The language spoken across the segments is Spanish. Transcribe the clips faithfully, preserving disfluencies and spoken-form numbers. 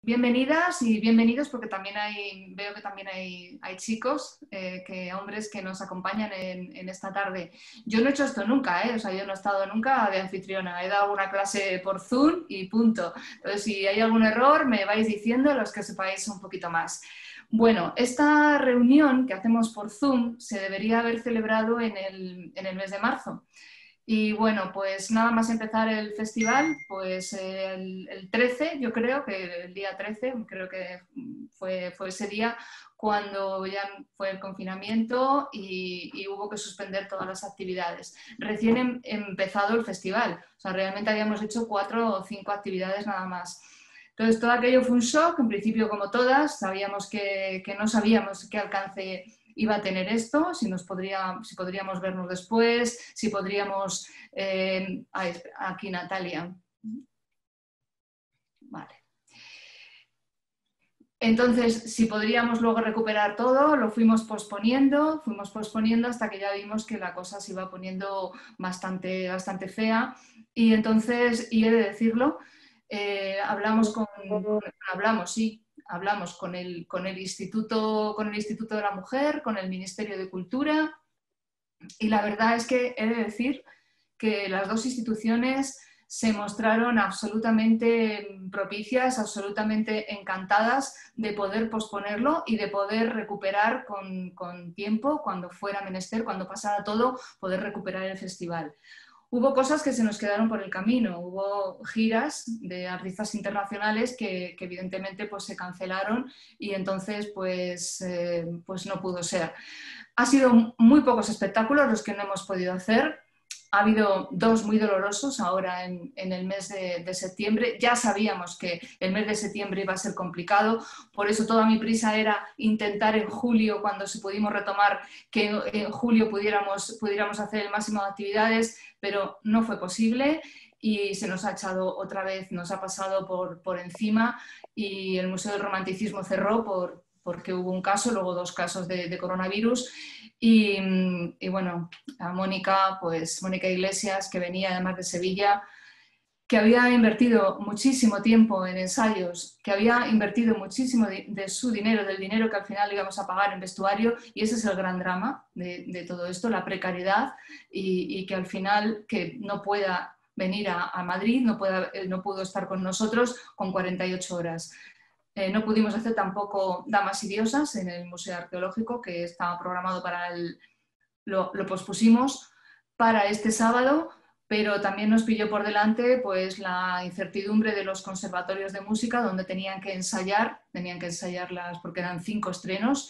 Bienvenidas y bienvenidos porque también hay, veo que también hay, hay chicos, eh, que, hombres que nos acompañan en, en esta tarde. Yo no he hecho esto nunca, ¿eh? O sea, yo no he estado nunca de anfitriona, he dado una clase por Zoom y punto. Entonces, si hay algún error, me vais diciendo los que sepáis un poquito más. Bueno, esta reunión que hacemos por Zoom se debería haber celebrado en el, en el mes de marzo. Y bueno, pues nada más empezar el festival, pues el, el trece, yo creo que el día trece, creo que fue, fue ese día cuando ya fue el confinamiento y, y hubo que suspender todas las actividades. Recién em, empezado el festival, o sea, realmente habíamos hecho cuatro o cinco actividades nada más. Entonces todo aquello fue un shock, en principio como todas, sabíamos que, que no sabíamos qué alcance iba a tener esto, si, nos podría, si podríamos vernos después, si podríamos... Eh, aquí Natalia. Vale. Entonces, si podríamos luego recuperar todo, lo fuimos posponiendo, fuimos posponiendo hasta que ya vimos que la cosa se iba poniendo bastante, bastante fea. Y entonces, y he de decirlo, eh, hablamos con, con, hablamos, sí, hablamos con el, con, el Instituto, con el Instituto de la Mujer, con el Ministerio de Cultura, y la verdad es que he de decir que las dos instituciones se mostraron absolutamente propicias, absolutamente encantadas de poder posponerlo y de poder recuperar con, con tiempo, cuando fuera menester, cuando pasara todo, poder recuperar el festival. Hubo cosas que se nos quedaron por el camino, hubo giras de artistas internacionales que, que evidentemente pues, se cancelaron y entonces pues, eh, pues no pudo ser. Ha sido muy pocos espectáculos los que no hemos podido hacer. Ha habido dos muy dolorosos ahora en, en el mes de, de septiembre. Ya sabíamos que el mes de septiembre iba a ser complicado, por eso toda mi prisa era intentar en julio, cuando se pudimos retomar, que en julio pudiéramos, pudiéramos hacer el máximo de actividades, pero no fue posible y se nos ha echado otra vez, nos ha pasado por, por encima y el Museo del Romanticismo cerró por, porque hubo un caso, luego dos casos de, de coronavirus. Y, y bueno, a Mónica, pues Mónica Iglesias, que venía además de Sevilla, que había invertido muchísimo tiempo en ensayos, que había invertido muchísimo de, de su dinero, del dinero que al final íbamos a pagar en vestuario, y ese es el gran drama de, de todo esto, la precariedad, y, y que al final que no pueda venir a, a Madrid, no, pueda, no pudo estar con nosotros con cuarenta y ocho horas. Eh, no pudimos hacer tampoco Damas y Diosas en el Museo Arqueológico, que estaba programado para el... Lo, lo pospusimos para este sábado, pero también nos pilló por delante pues, la incertidumbre de los conservatorios de música, donde tenían que ensayar, tenían que ensayarlas porque eran cinco estrenos,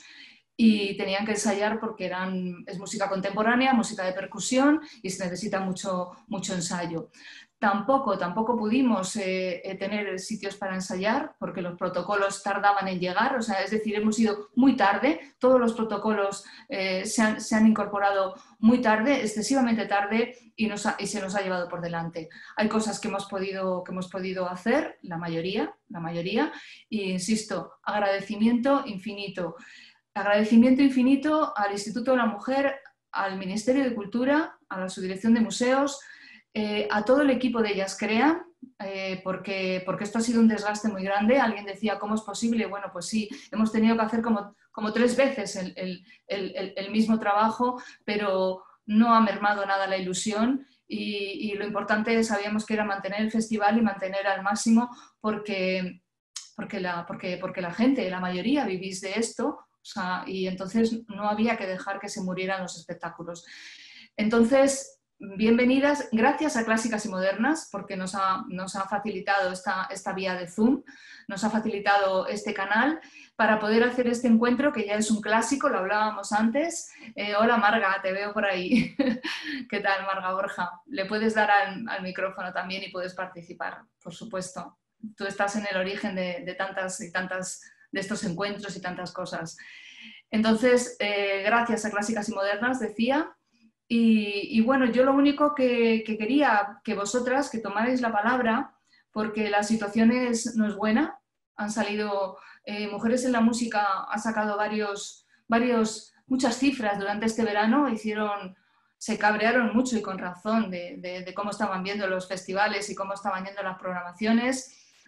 y tenían que ensayar porque eran, es música contemporánea, música de percusión, y se necesita mucho, mucho ensayo. Tampoco, tampoco pudimos eh, tener sitios para ensayar porque los protocolos tardaban en llegar, o sea, es decir, hemos ido muy tarde, todos los protocolos eh, se, han, se han incorporado muy tarde, excesivamente tarde, y, nos ha, y se nos ha llevado por delante. Hay cosas que hemos podido, que hemos podido hacer, la mayoría, la mayoría, e insisto, agradecimiento infinito. Agradecimiento infinito al Instituto de la Mujer, al Ministerio de Cultura, a la Subdirección de Museos, Eh, a todo el equipo de Ellas Crean, eh, porque, porque esto ha sido un desgaste muy grande. Alguien decía, ¿cómo es posible? Bueno, pues sí, hemos tenido que hacer como, como tres veces el, el, el, el mismo trabajo, pero no ha mermado nada la ilusión y, y lo importante sabíamos que era mantener el festival y mantener al máximo porque, porque, la, porque, porque la gente, la mayoría vivís de esto, o sea, y entonces no había que dejar que se murieran los espectáculos. Entonces, bienvenidas, gracias a Clásicas y Modernas, porque nos ha, nos ha facilitado esta, esta vía de Zoom, nos ha facilitado este canal para poder hacer este encuentro, que ya es un clásico, lo hablábamos antes. Eh, hola Marga, te veo por ahí. ¿Qué tal, Marga Borja? Le puedes dar al, al micrófono también y puedes participar, por supuesto. Tú estás en el origen de, de tantas y tantas de estos encuentros y tantas cosas. Entonces, eh, gracias a Clásicas y Modernas, decía. Y, y bueno, yo lo único que, que quería que vosotras, que tomarais la palabra, porque la situación es, no es buena, han salido, eh, Mujeres en la Música ha sacado varios, varios, muchas cifras durante este verano, hicieron, se cabrearon mucho y con razón de, de, de cómo estaban viendo los festivales y cómo estaban yendo las programaciones.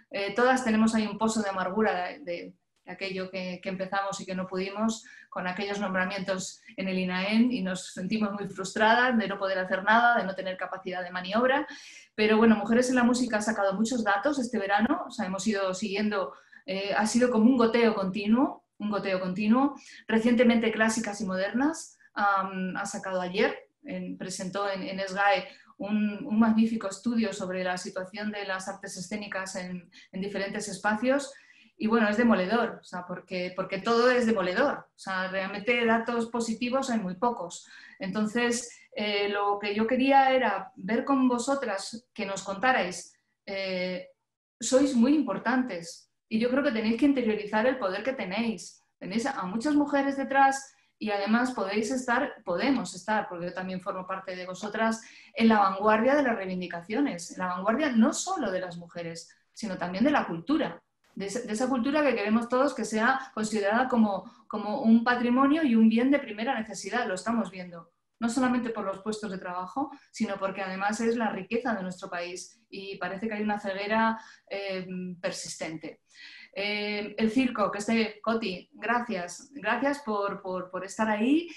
eh, todas tenemos ahí un pozo de amargura de, de, de aquello que, que empezamos y que no pudimos, con aquellos nombramientos en el INAEM, y nos sentimos muy frustradas de no poder hacer nada, de no tener capacidad de maniobra. Pero bueno, Mujeres en la Música ha sacado muchos datos este verano, o sea, hemos ido siguiendo, eh, ha sido como un goteo continuo, un goteo continuo. Recientemente Clásicas y Modernas um, ha sacado ayer, en, presentó en, en SGAE un, un magnífico estudio sobre la situación de las artes escénicas en, en diferentes espacios. Y bueno, es demoledor, o sea, porque, porque todo es demoledor. O sea, realmente datos positivos hay muy pocos. Entonces, eh, lo que yo quería era ver con vosotras, que nos contarais, eh, sois muy importantes y yo creo que tenéis que interiorizar el poder que tenéis. Tenéis a muchas mujeres detrás y además podéis estar, podemos estar, porque yo también formo parte de vosotras, en la vanguardia de las reivindicaciones, en la vanguardia no solo de las mujeres, sino también de la cultura. De esa, de esa cultura que queremos todos que sea considerada como, como un patrimonio y un bien de primera necesidad, lo estamos viendo. No solamente por los puestos de trabajo, sino porque además es la riqueza de nuestro país y parece que hay una ceguera eh, persistente. Eh, el circo, que esté, Coti, gracias, gracias por, por, por estar ahí,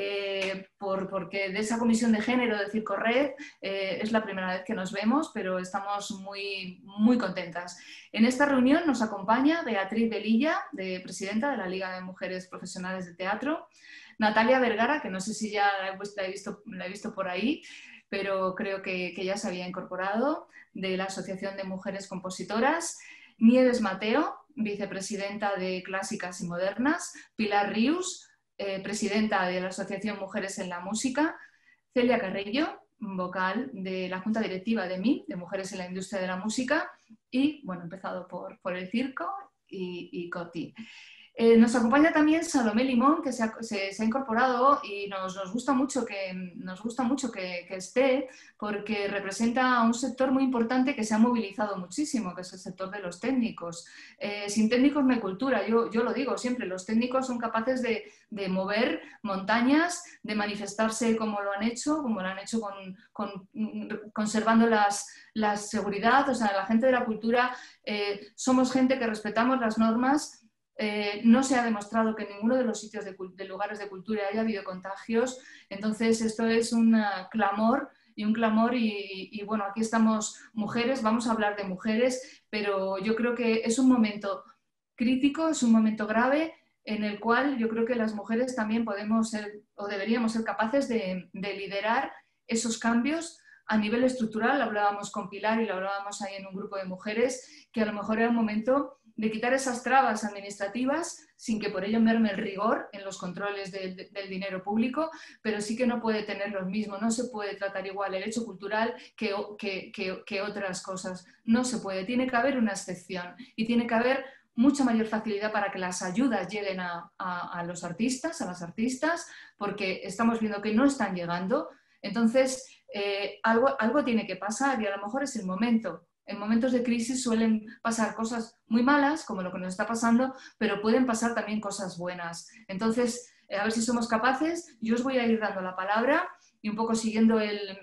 eh, por, porque de esa comisión de género de Circo Red eh, es la primera vez que nos vemos, pero estamos muy, muy contentas. En esta reunión nos acompaña Beatriz Velilla, de, presidenta de la Liga de Mujeres Profesionales de Teatro, Natalia Vergara, que no sé si ya la he visto, la he visto por ahí, pero creo que, que ya se había incorporado, de la Asociación de Mujeres Compositoras, Nieves Mateo, vicepresidenta de Clásicas y Modernas, Pilar Rius, eh, presidenta de la Asociación Mujeres en la Música, Celia Carrillo, vocal de la Junta Directiva de M I, de Mujeres en la Industria de la Música, y, bueno, empezado por, por el circo y, y Coti. Eh, nos acompaña también Salomé Limón, que se ha, se, se ha incorporado y nos, nos gusta mucho, que, nos gusta mucho que, que esté, porque representa a un sector muy importante que se ha movilizado muchísimo, que es el sector de los técnicos. Eh, sin técnicos no hay cultura, yo, yo lo digo siempre, los técnicos son capaces de, de mover montañas, de manifestarse como lo han hecho, como lo han hecho con, con, conservando las, la seguridad. O sea, la gente de la cultura eh, somos gente que respetamos las normas. Eh, no se ha demostrado que en ninguno de los sitios de, de lugares de cultura haya habido contagios, entonces esto es un clamor y un clamor y, y, y bueno, aquí estamos mujeres, vamos a hablar de mujeres, pero yo creo que es un momento crítico, es un momento grave en el cual yo creo que las mujeres también podemos ser o deberíamos ser capaces de, de liderar esos cambios a nivel estructural. Lo hablábamos con Pilar y lo hablábamos ahí en un grupo de mujeres, que a lo mejor era un momento de quitar esas trabas administrativas sin que por ello merme el rigor en los controles del, del dinero público, pero sí que no puede tener lo mismo, no se puede tratar igual el hecho cultural que, que, que, que otras cosas, no se puede, tiene que haber una excepción y tiene que haber mucha mayor facilidad para que las ayudas lleguen a, a, a los artistas, a las artistas, porque estamos viendo que no están llegando. Entonces, eh, algo, algo tiene que pasar y a lo mejor es el momento. En momentos de crisis suelen pasar cosas muy malas, como lo que nos está pasando, pero pueden pasar también cosas buenas. Entonces, eh, a ver si somos capaces. Yo os voy a ir dando la palabra y un poco siguiendo el,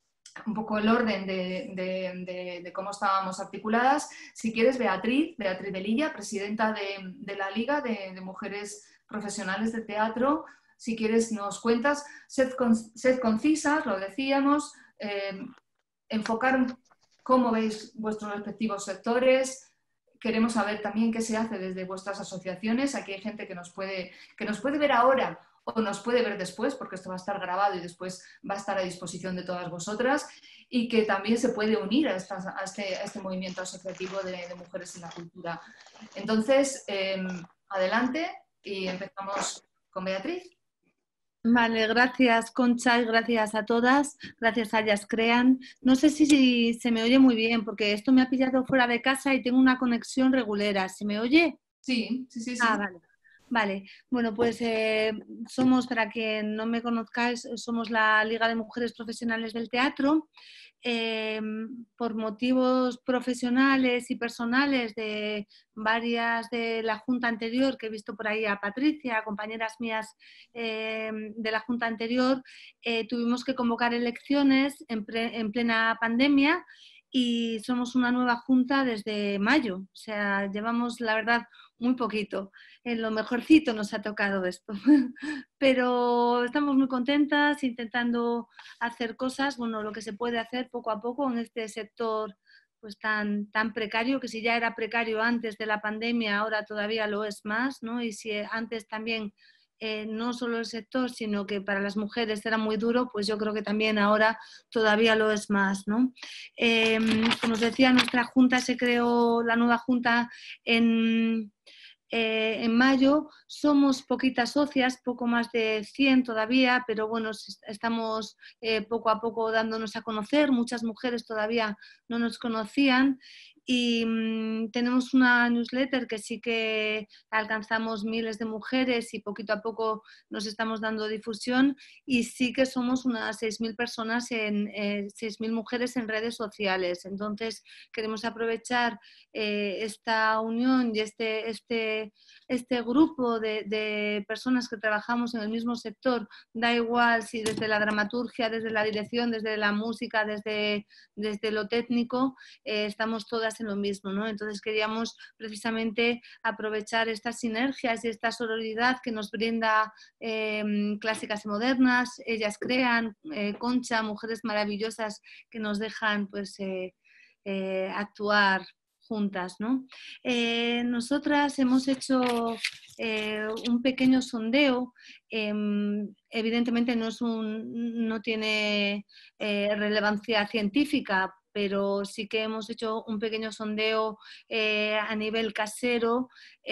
un poco el orden de, de, de, de cómo estábamos articuladas. Si quieres, Beatriz, Beatriz Velilla, presidenta de, de la Liga de, de Mujeres Profesionales de Teatro. Si quieres, nos cuentas. Sed, con, sed concisas, lo decíamos, eh, enfocar cómo veis vuestros respectivos sectores. Queremos saber también qué se hace desde vuestras asociaciones. Aquí hay gente que nos puede, que nos puede ver ahora o nos puede ver después, porque esto va a estar grabado y después va a estar a disposición de todas vosotras, y que también se puede unir a, estas, a, este, a este movimiento asociativo de, de mujeres en la cultura. Entonces, eh, adelante y empezamos con Beatriz. Vale, gracias Concha y gracias a todas, gracias a Ellas Crean. No sé si, si se me oye muy bien porque esto me ha pillado fuera de casa y tengo una conexión regulera. ¿Se me oye? Sí, sí, sí. sí. Ah, vale. Vale, bueno, pues eh, somos, para quien no me conozcáis, somos la Liga de Mujeres Profesionales del Teatro. Eh, por motivos profesionales y personales de varias de la Junta anterior, que he visto por ahí a Patricia, compañeras mías eh, de la Junta anterior, eh, tuvimos que convocar elecciones en, pre, en plena pandemia y somos una nueva junta desde mayo. O sea, llevamos, la verdad, muy poquito. En lo mejorcito nos ha tocado esto. Pero estamos muy contentas intentando hacer cosas, bueno, lo que se puede hacer poco a poco en este sector pues tan, tan precario, que si ya era precario antes de la pandemia, ahora todavía lo es más, ¿no? Y si antes también eh, no solo el sector, sino que para las mujeres era muy duro, pues yo creo que también ahora todavía lo es más, ¿no? Eh, como os decía, nuestra junta se creó, la nueva junta en... Eh, en mayo. Somos poquitas socias, poco más de cien todavía, pero bueno, estamos eh, poco a poco dándonos a conocer. Muchas mujeres todavía no nos conocían y mmm, tenemos una newsletter que sí que alcanzamos miles de mujeres y poquito a poco nos estamos dando difusión, y sí que somos unas seis mil personas, en eh, seis mil mujeres en redes sociales. Entonces queremos aprovechar eh, esta unión y este, este, este grupo de, de personas que trabajamos en el mismo sector, da igual si desde la dramaturgia, desde la dirección, desde la música, desde, desde lo técnico, eh, estamos todas en lo mismo, ¿no? Entonces queríamos precisamente aprovechar estas sinergias y esta sororidad que nos brinda eh, Clásicas y Modernas. Ellas crean, eh, Concha, mujeres maravillosas que nos dejan pues eh, eh, actuar juntas, ¿no? Eh, nosotras hemos hecho eh, un pequeño sondeo, eh, evidentemente no, es un, no tiene eh, relevancia científica, pero sí que hemos hecho un pequeño sondeo eh, a nivel casero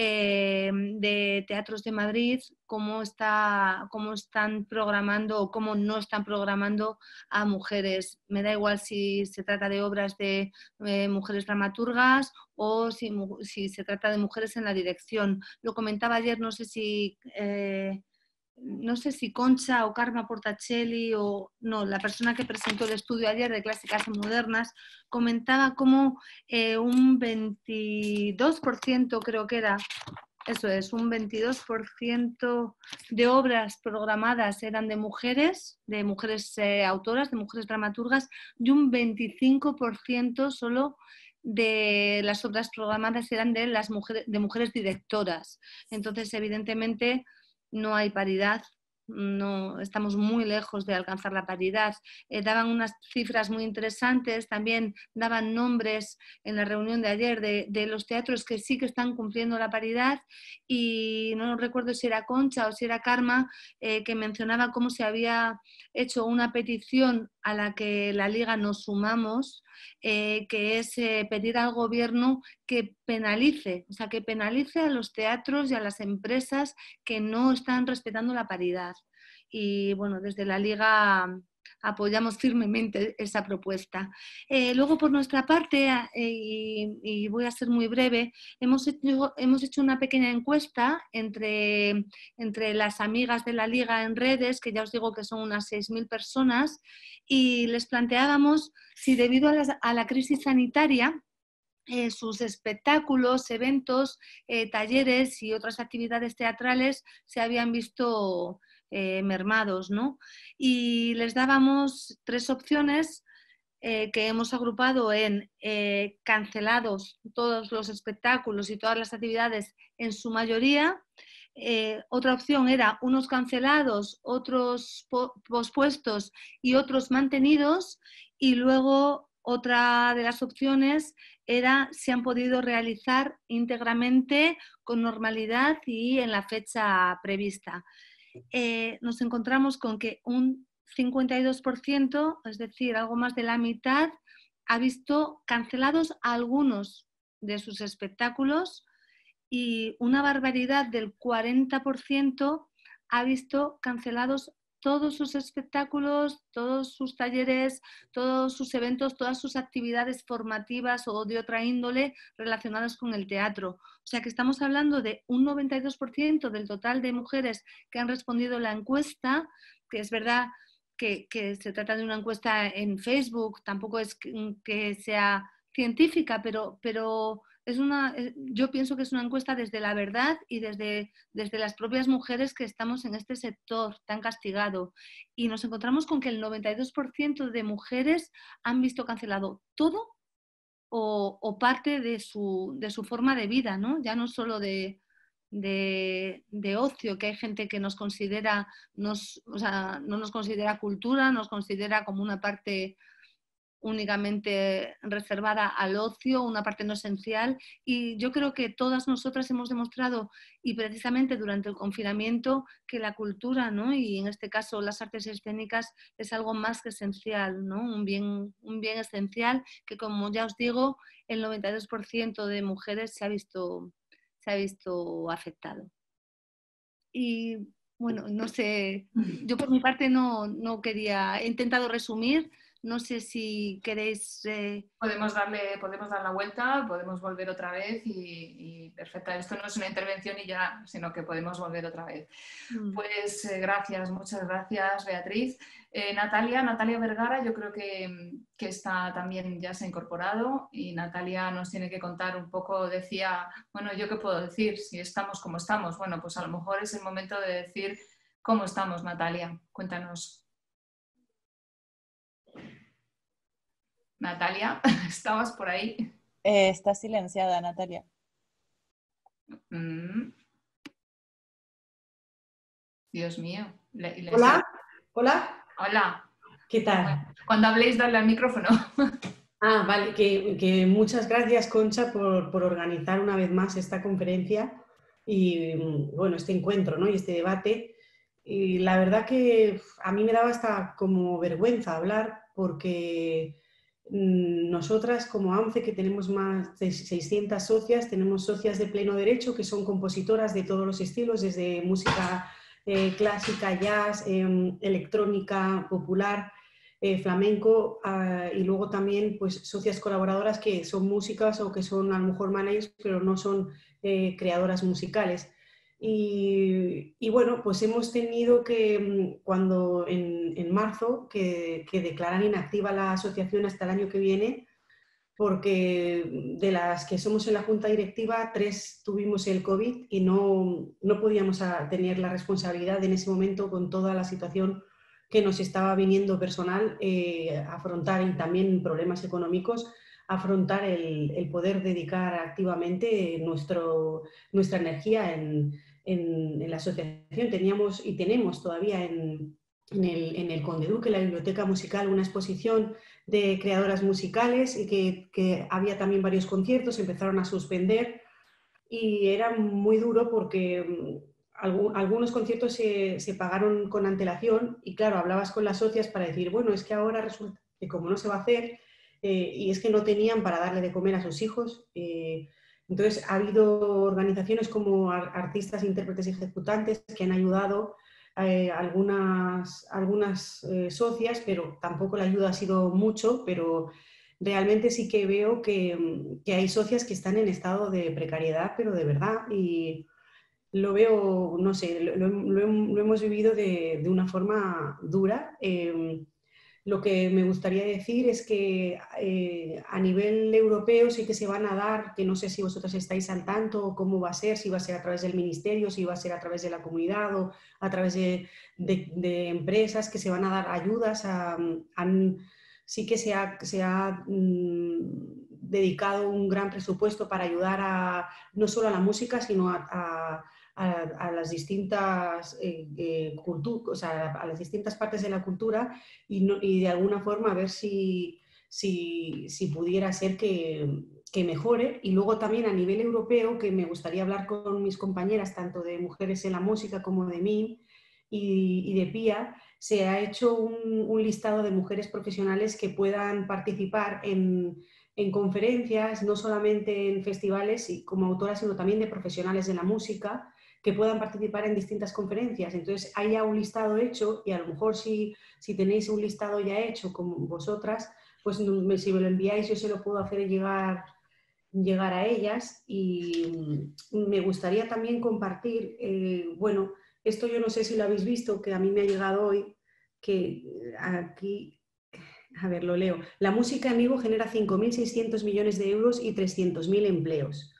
eh, de teatros de Madrid, cómo, está, cómo están programando o cómo no están programando a mujeres. Me da igual si se trata de obras de eh, mujeres dramaturgas o si, si se trata de mujeres en la dirección. Lo comentaba ayer, no sé si... Eh, no sé si Concha o Karma Portacelli o no, la persona que presentó el estudio ayer de Clásicas y Modernas, comentaba cómo eh, un veintidós por ciento, creo que era, eso es, un veintidós por ciento de obras programadas eran de mujeres, de mujeres eh, autoras, de mujeres dramaturgas, y un veinticinco por ciento solo de las obras programadas eran de, las mujeres, de mujeres directoras. Entonces, evidentemente, no hay paridad, no, estamos muy lejos de alcanzar la paridad. Eh, daban unas cifras muy interesantes, también daban nombres en la reunión de ayer de, de los teatros que sí que están cumpliendo la paridad, y no recuerdo si era Concha o si era Karma, eh, que mencionaba cómo se había hecho una petición a la que la Liga nos sumamos, eh, que es eh, pedir al gobierno que penalice, o sea, que penalice a los teatros y a las empresas que no están respetando la paridad. Y bueno, desde la Liga apoyamos firmemente esa propuesta. Eh, luego, por nuestra parte, eh, y, y voy a ser muy breve, hemos hecho, hemos hecho una pequeña encuesta entre, entre las amigas de la Liga en redes, que ya os digo que son unas seis mil personas, y les planteábamos si debido a la, a la crisis sanitaria, Eh, sus espectáculos, eventos, eh, talleres y otras actividades teatrales se habían visto eh, mermados, ¿no? Y les dábamos tres opciones eh, que hemos agrupado en eh, cancelados todos los espectáculos y todas las actividades en su mayoría. Eh, otra opción era unos cancelados, otros po pospuestos y otros mantenidos, y luego otra de las opciones era si han podido realizar íntegramente con normalidad y en la fecha prevista. Eh, nos encontramos con que un cincuenta y dos por ciento, es decir, algo más de la mitad, ha visto cancelados algunos de sus espectáculos, y una barbaridad del cuarenta por ciento ha visto cancelados todos sus espectáculos, todos sus talleres, todos sus eventos, todas sus actividades formativas o de otra índole relacionadas con el teatro. O sea que estamos hablando de un noventa y dos por ciento del total de mujeres que han respondido la encuesta, que es verdad que, que se trata de una encuesta en Facebook, tampoco es que, que sea científica, pero, pero es una, yo pienso que es una encuesta desde la verdad y desde, desde las propias mujeres que estamos en este sector tan castigado. Y nos encontramos con que el noventa y dos por ciento de mujeres han visto cancelado todo o, o parte de su, de su forma de vida, ¿no? Ya no solo de, de, de ocio, que hay gente que nos considera, nos, o sea, no nos considera cultura, nos considera como una parte únicamente reservada al ocio, una parte no esencial, y yo creo que todas nosotras hemos demostrado, y precisamente durante el confinamiento, que la cultura, ¿no? Y en este caso las artes escénicas, es algo más que esencial, ¿no? Un bien, un bien esencial que, como ya os digo, el noventa y dos por ciento de mujeres se ha visto, se ha visto afectado. Y bueno, no sé, yo por mi parte no, no quería, he intentado resumir. No sé si queréis... Eh... Podemos darle, podemos dar la vuelta, podemos volver otra vez y, y perfecta. Esto no es una intervención y ya, sino que podemos volver otra vez. Mm. Pues eh, gracias, muchas gracias, Beatriz. Eh, Natalia, Natalia Vergara, yo creo que, que está también ya se ha incorporado y Natalia nos tiene que contar un poco, decía, bueno, ¿yo qué puedo decir? Si estamos como estamos. Bueno, pues a lo mejor es el momento de decir cómo estamos, Natalia. Cuéntanos. Natalia, ¿estabas por ahí? Eh, está silenciada, Natalia. Mm. Dios mío. Le, le Hola, hola. Hola. ¿Qué tal? Cuando habléis, darle al micrófono. Ah, vale, que, que muchas gracias, Concha, por, por organizar una vez más esta conferencia y, bueno, este encuentro, ¿no? Y este debate. Y la verdad que a mí me daba hasta como vergüenza hablar porque nosotras como AMCE, que tenemos más de seiscientas socias, tenemos socias de pleno derecho que son compositoras de todos los estilos, desde música eh, clásica, jazz, eh, electrónica, popular, eh, flamenco, eh, y luego también pues, socias colaboradoras que son músicas o que son a lo mejor managers, pero no son eh, creadoras musicales. Y, y bueno, pues hemos tenido que, cuando en, en marzo, que, que declaran inactiva la asociación hasta el año que viene, porque de las que somos en la junta directiva, tres tuvimos el COVID y no, no podíamos tener la responsabilidad en ese momento con toda la situación que nos estaba viniendo personal, eh, afrontar y también problemas económicos, afrontar el, el poder dedicar activamente nuestro, nuestra energía en, en, en la asociación. Teníamos y tenemos todavía en, en, el, en el Conde Duque, la biblioteca musical, una exposición de creadoras musicales y que, que había también varios conciertos, empezaron a suspender y era muy duro porque algunos conciertos se, se pagaron con antelación y claro, hablabas con las socias para decir, bueno, es que ahora resulta que como no se va a hacer, eh, y es que no tenían para darle de comer a sus hijos, eh, entonces ha habido organizaciones como artistas, intérpretes y ejecutantes que han ayudado, eh, algunas, algunas eh, socias, pero tampoco la ayuda ha sido mucho, pero realmente sí que veo que, que hay socias que están en estado de precariedad, pero de verdad, y lo veo, no sé, lo, lo, lo hemos vivido de, de una forma dura. Eh, lo que me gustaría decir es que eh, a nivel europeo sí que se van a dar, que no sé si vosotros estáis al tanto, cómo va a ser, si va a ser a través del ministerio, si va a ser a través de la comunidad o a través de, de, de empresas, que se van a dar ayudas. A, a, sí que se ha, se ha mmm, dedicado un gran presupuesto para ayudar a, no solo a la música, sino a, a A, a las distintas eh, eh, cultu- o sea, a las distintas partes de la cultura y, no, y de alguna forma a ver si, si, si pudiera ser que, que mejore. Y luego también a nivel europeo, que me gustaría hablar con mis compañeras, tanto de Mujeres en la Música como de M I M y, y de P I A, se ha hecho un, un listado de mujeres profesionales que puedan participar en, en conferencias, no solamente en festivales y como autoras, sino también de profesionales de la música, que puedan participar en distintas conferencias. Entonces hay ya un listado hecho y a lo mejor si, si tenéis un listado ya hecho como vosotras, pues si me lo enviáis yo se lo puedo hacer llegar, llegar a ellas. Y me gustaría también compartir, eh, bueno, esto yo no sé si lo habéis visto, que a mí me ha llegado hoy, que aquí, a ver, lo leo. La música en vivo genera cinco mil seiscientos millones de euros y trescientos mil empleos.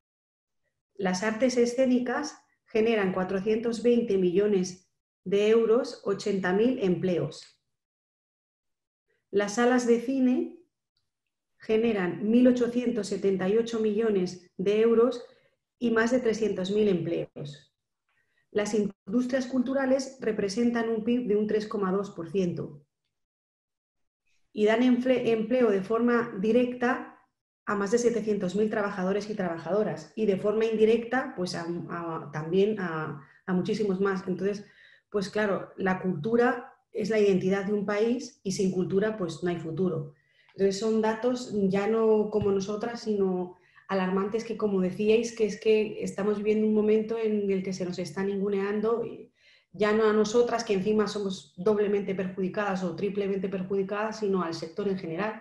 Las artes escénicas generan cuatrocientos veinte millones de euros, ochenta mil empleos. Las salas de cine generan mil ochocientos setenta y ocho millones de euros y más de trescientos mil empleos. Las industrias culturales representan un P I B de un tres coma dos por ciento y dan empleo de forma directa a más de setecientos mil trabajadores y trabajadoras y de forma indirecta pues a, a, también a, a muchísimos más. Entonces, pues claro, la cultura es la identidad de un país y sin cultura pues no hay futuro. Entonces son datos ya no como nosotras, sino alarmantes que, como decíais, que es que estamos viviendo un momento en el que se nos está ninguneando, ya no a nosotras, que encima somos doblemente perjudicadas o triplemente perjudicadas, sino al sector en general.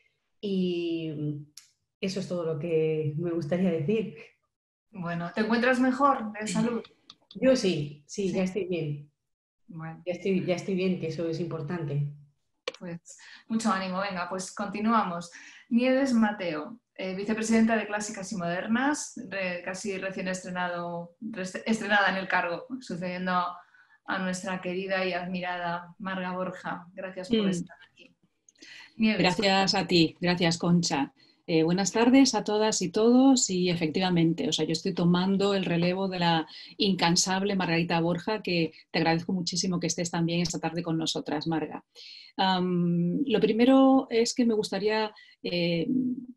Y eso es todo lo que me gustaría decir. Bueno, ¿te encuentras mejor de salud? Yo sí, sí, Sí. ya estoy bien. Bueno. Ya estoy, ya estoy bien, que eso es importante. Pues mucho ánimo, venga, pues continuamos. Nieves Mateo, eh, vicepresidenta de Clásicas y Modernas, re, casi recién estrenado, re, estrenada en el cargo, sucediendo a nuestra querida y admirada Marga Borja. Gracias por mm. estar aquí. Nieves. Gracias a ti, gracias Concha. Eh, buenas tardes a todas y todos y efectivamente, o sea, yo estoy tomando el relevo de la incansable Margarita Borja, que te agradezco muchísimo que estés también esta tarde con nosotras, Marga. Um, lo primero es que me gustaría eh,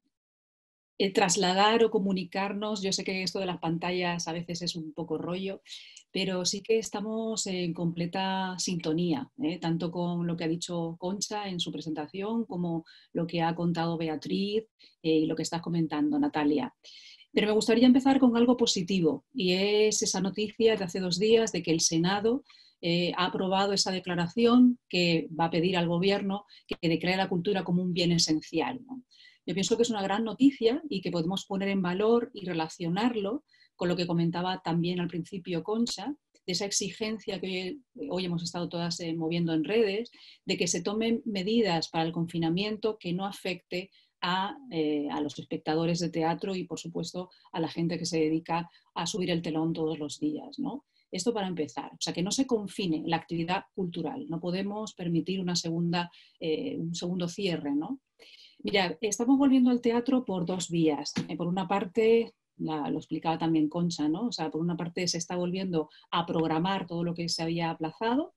eh, trasladar o comunicarnos, yo sé que esto de las pantallas a veces es un poco rollo, pero sí que estamos en completa sintonía, ¿eh? Tanto con lo que ha dicho Concha en su presentación como lo que ha contado Beatriz eh, y lo que estás comentando, Natalia. Pero me gustaría empezar con algo positivo y es esa noticia de hace dos días de que el Senado eh, ha aprobado esa declaración que va a pedir al Gobierno que declare la cultura como un bien esencial, ¿no? Yo pienso que es una gran noticia y que podemos poner en valor y relacionarlo con lo que comentaba también al principio Concha, de esa exigencia que hoy, hoy hemos estado todas eh, moviendo en redes, de que se tomen medidas para el confinamiento que no afecte a, eh, a los espectadores de teatro y, por supuesto, a la gente que se dedica a subir el telón todos los días, ¿no? Esto para empezar, o sea, que no se confine la actividad cultural, no podemos permitir una segunda, eh, un segundo cierre, ¿no? Mira, estamos volviendo al teatro por dos vías. Eh, por una parte, la, lo explicaba también Concha, ¿no? O sea, por una parte se está volviendo a programar todo lo que se había aplazado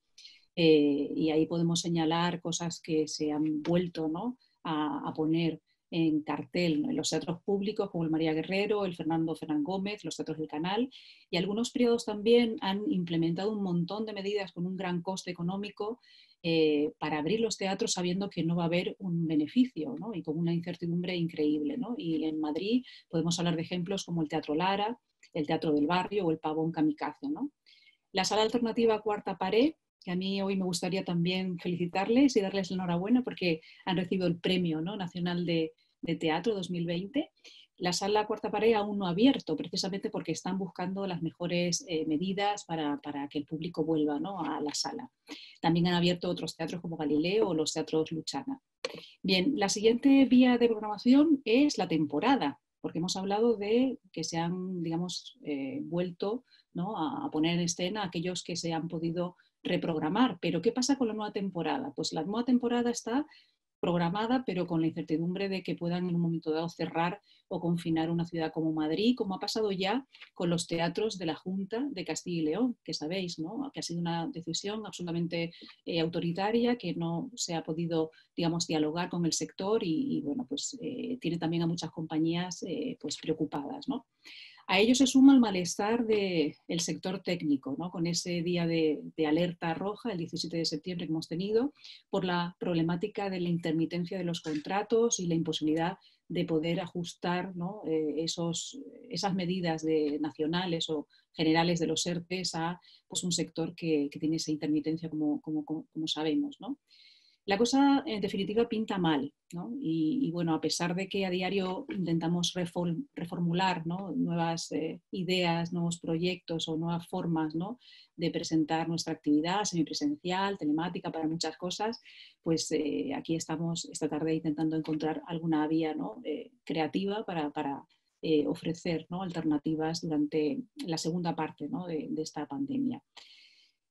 eh, y ahí podemos señalar cosas que se han vuelto, ¿no?, a, a poner en cartel, ¿no?, en los teatros públicos como el María Guerrero, el Fernando Fernán Gómez, los teatros del Canal, y algunos periodos también han implementado un montón de medidas con un gran coste económico Eh, para abrir los teatros sabiendo que no va a haber un beneficio, ¿no?, y con una incertidumbre increíble, ¿no? Y en Madrid podemos hablar de ejemplos como el Teatro Lara, el Teatro del Barrio o el Pavón Kamikaze, ¿no? La sala alternativa Cuarta Pared, que a mí hoy me gustaría también felicitarles y darles la enhorabuena porque han recibido el Premio, ¿no?, Nacional de, de Teatro dos mil veinte. La sala Cuarta Pared aún no ha abierto, precisamente porque están buscando las mejores eh, medidas para, para que el público vuelva, ¿no?, a la sala. También han abierto otros teatros como Galileo o los teatros Luchana. Bien, la siguiente vía de programación es la temporada, porque hemos hablado de que se han, digamos, eh, vuelto, ¿no?, a poner en escena aquellos que se han podido reprogramar. Pero ¿qué pasa con la nueva temporada? Pues la nueva temporada está programada, pero con la incertidumbre de que puedan en un momento dado cerrar o confinar una ciudad como Madrid, como ha pasado ya con los teatros de la Junta de Castilla y León, que sabéis, ¿no?, que ha sido una decisión absolutamente eh, autoritaria, que no se ha podido, digamos, dialogar con el sector y, y bueno, pues eh, tiene también a muchas compañías eh, pues preocupadas, ¿no? A ello se suma el malestar del sector técnico, ¿no?, con ese día de, de alerta roja, el diecisiete de septiembre que hemos tenido, por la problemática de la intermitencia de los contratos y la imposibilidad de poder ajustar, ¿no?, eh, esos, esas medidas de, nacionales o generales de los ERTES a pues, un sector que, que tiene esa intermitencia como, como, como sabemos, ¿no? La cosa, en definitiva, pinta mal, ¿no? Y, y bueno, a pesar de que a diario intentamos reform, reformular, ¿no?, nuevas eh, ideas, nuevos proyectos o nuevas formas, ¿no?, de presentar nuestra actividad semipresencial, telemática, para muchas cosas, pues eh, aquí estamos esta tarde intentando encontrar alguna vía, ¿no?, eh, creativa para, para eh, ofrecer, ¿no?, alternativas durante la segunda parte, ¿no?, de, de esta pandemia.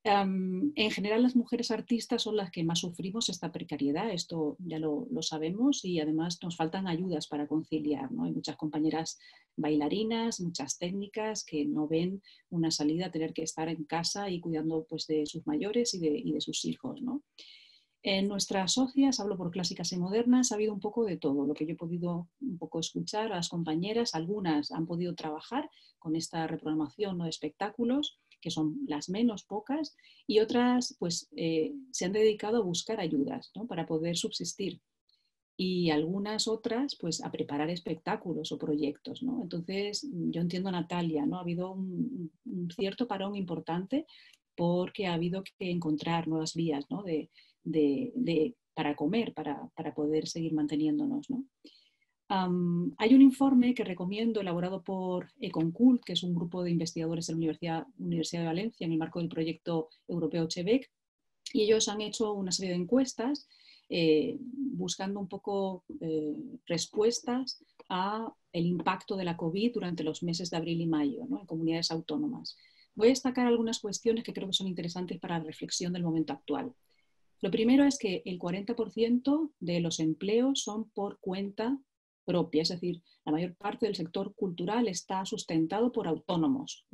Um, en general las mujeres artistas son las que más sufrimos esta precariedad, esto ya lo, lo sabemos, y además nos faltan ayudas para conciliar, ¿no? Hay muchas compañeras bailarinas, muchas técnicas que no ven una salida a tener que estar en casa y cuidando pues, de sus mayores y de, y de sus hijos, ¿no? En nuestras socias, hablo por clásicas y modernas, ha habido un poco de todo, lo que yo he podido un poco escuchar a las compañeras. Algunas han podido trabajar con esta reprogramación, ¿no?, de espectáculos, que son las menos pocas, y otras pues, eh, se han dedicado a buscar ayudas, ¿no?, para poder subsistir. Y algunas otras pues, a preparar espectáculos o proyectos, ¿no? Entonces, yo entiendo a Natalia, ¿no? Ha habido un, un cierto parón importante porque ha habido que encontrar nuevas vías, ¿no?, de, de, de, para comer, para, para poder seguir manteniéndonos, ¿no? Um, hay un informe que recomiendo elaborado por Econcult, que es un grupo de investigadores de la Universidad, Universidad de Valencia en el marco del proyecto europeo CHEVEC, y ellos han hecho una serie de encuestas eh, buscando un poco eh, respuestas a el impacto de la COVID durante los meses de abril y mayo, ¿no?, en comunidades autónomas. Voy a destacar algunas cuestiones que creo que son interesantes para la reflexión del momento actual. Lo primero es que el cuarenta por ciento de los empleos son por cuenta propia, es decir, la mayor parte del sector cultural está sustentado por autónomos.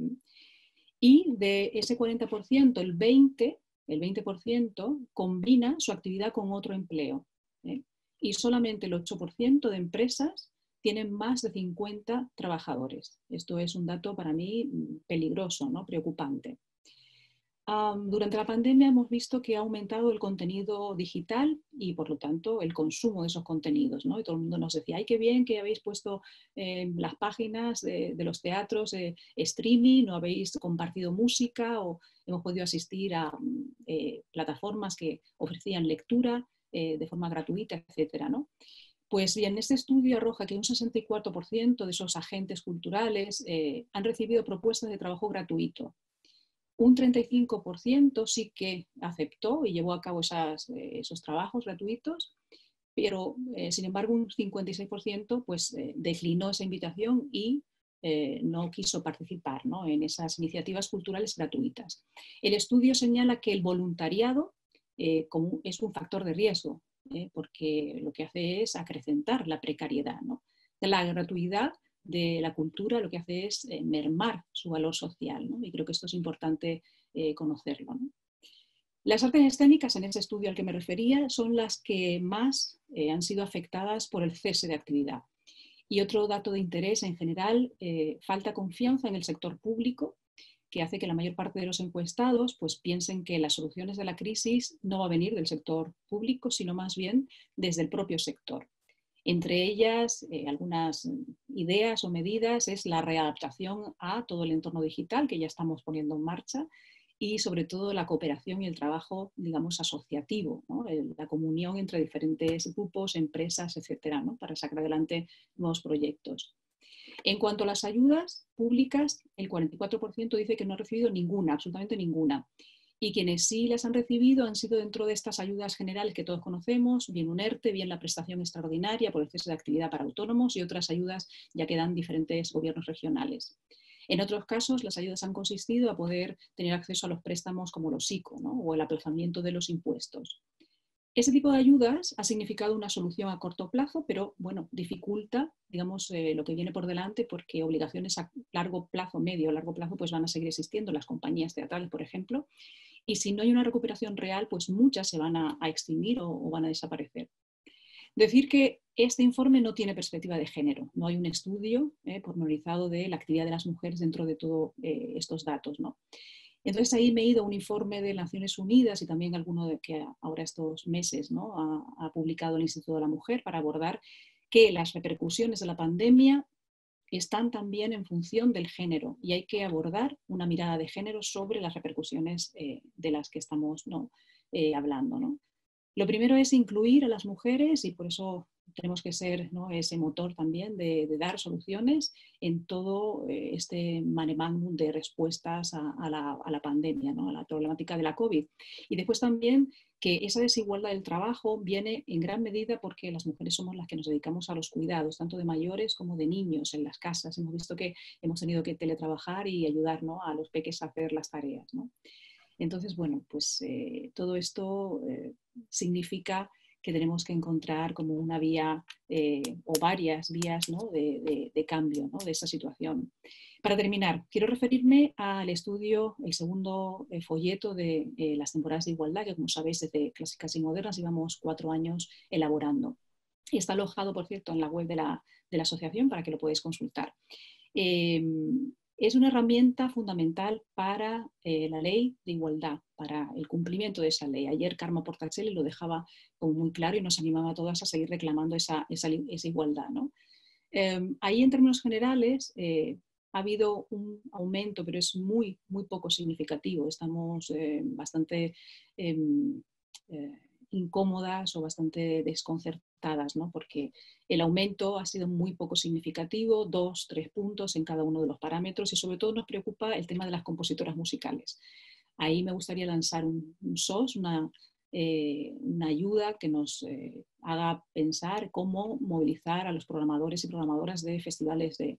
Y de ese cuarenta por ciento, el veinte por ciento combina su actividad con otro empleo. ¿eh? Y solamente el ocho por ciento de empresas tienen más de cincuenta trabajadores. Esto es un dato para mí peligroso, ¿no?, preocupante. Um, durante la pandemia hemos visto que ha aumentado el contenido digital y por lo tanto el consumo de esos contenidos, ¿no? Y todo el mundo nos decía, ay, qué bien que habéis puesto eh, las páginas de, de los teatros eh, streaming, o habéis compartido música, o hemos podido asistir a eh, plataformas que ofrecían lectura eh, de forma gratuita, etcétera, ¿no? Pues bien, este estudio arroja que un sesenta y cuatro por ciento de esos agentes culturales eh, han recibido propuestas de trabajo gratuito. Un treinta y cinco por ciento sí que aceptó y llevó a cabo esas, eh, esos trabajos gratuitos, pero eh, sin embargo un cincuenta y seis por ciento pues, eh, declinó esa invitación y eh, no quiso participar, ¿no?, en esas iniciativas culturales gratuitas. El estudio señala que el voluntariado eh, como es un factor de riesgo, eh, porque lo que hace es acrecentar la precariedad, ¿no? La gratuidad de la cultura lo que hace es eh, mermar su valor social, ¿no? Y creo que esto es importante eh, conocerlo, ¿no? Las artes escénicas, en ese estudio al que me refería, son las que más eh, han sido afectadas por el cese de actividad. Y otro dato de interés en general, eh, falta confianza en el sector público, que hace que la mayor parte de los encuestados pues, piensen que las soluciones de la crisis no va a venir del sector público, sino más bien desde el propio sector. Entre ellas, eh, algunas ideas o medidas es la readaptación a todo el entorno digital que ya estamos poniendo en marcha, y sobre todo la cooperación y el trabajo, digamos, asociativo, ¿no?, la comunión entre diferentes grupos, empresas, etcétera, ¿no?, para sacar adelante nuevos proyectos. En cuanto a las ayudas públicas, el cuarenta y cuatro por ciento dice que no ha recibido ninguna, absolutamente ninguna. Y quienes sí las han recibido han sido dentro de estas ayudas generales que todos conocemos, bien un ERTE, bien la prestación extraordinaria por el cese de actividad para autónomos y otras ayudas ya que dan diferentes gobiernos regionales. En otros casos, las ayudas han consistido a poder tener acceso a los préstamos como los ICO, ¿no?, o el aplazamiento de los impuestos. Ese tipo de ayudas ha significado una solución a corto plazo, pero bueno, dificulta, digamos, eh, lo que viene por delante, porque obligaciones a largo plazo, medio o largo plazo, pues van a seguir existiendo, las compañías teatrales, por ejemplo, y si no hay una recuperación real, pues muchas se van a, a extinguir o, o van a desaparecer. Decir que este informe no tiene perspectiva de género, no hay un estudio eh, pormenorizado de la actividad de las mujeres dentro de todos eh, estos datos, ¿no? Entonces ahí me he ido a un informe de Naciones Unidas y también alguno de que ahora estos meses, ¿no?, ha, ha publicado el Instituto de la Mujer para abordar que las repercusiones de la pandemia están también en función del género y hay que abordar una mirada de género sobre las repercusiones eh, de las que estamos, ¿no?, eh, hablando, ¿no? Lo primero es incluir a las mujeres y por eso tenemos que ser, ¿no?, ese motor también de, de dar soluciones en todo eh, este mare magnum de respuestas a, a, la, a la pandemia, ¿no?, a la problemática de la COVID. Y después también que esa desigualdad del trabajo viene en gran medida porque las mujeres somos las que nos dedicamos a los cuidados, tanto de mayores como de niños en las casas. Hemos visto que hemos tenido que teletrabajar y ayudar, ¿no?, a los peques a hacer las tareas, ¿no? Entonces, bueno, pues eh, todo esto eh, significa que tenemos que encontrar como una vía eh, o varias vías, ¿no? de, de, de cambio, ¿no? de esa situación. Para terminar, quiero referirme al estudio, el segundo eh, folleto de eh, las temporadas de igualdad, que como sabéis desde Clásicas y Modernas llevamos cuatro años elaborando. Y está alojado, por cierto, en la web de la, de la asociación para que lo podáis consultar. Eh, es una herramienta fundamental para eh, la ley de igualdad, para el cumplimiento de esa ley. Ayer Carme Portacelli lo dejaba como muy claro y nos animaba a todas a seguir reclamando esa, esa, esa igualdad, ¿no? Eh, ahí, en términos generales, eh, ha habido un aumento, pero es muy, muy poco significativo. Estamos eh, bastante eh, eh, incómodas o bastante desconcertadas, ¿no? Porque el aumento ha sido muy poco significativo, dos, tres puntos en cada uno de los parámetros, y sobre todo nos preocupa el tema de las compositoras musicales. Ahí me gustaría lanzar un, un S O S, una, eh, una ayuda que nos eh, haga pensar cómo movilizar a los programadores y programadoras de festivales de,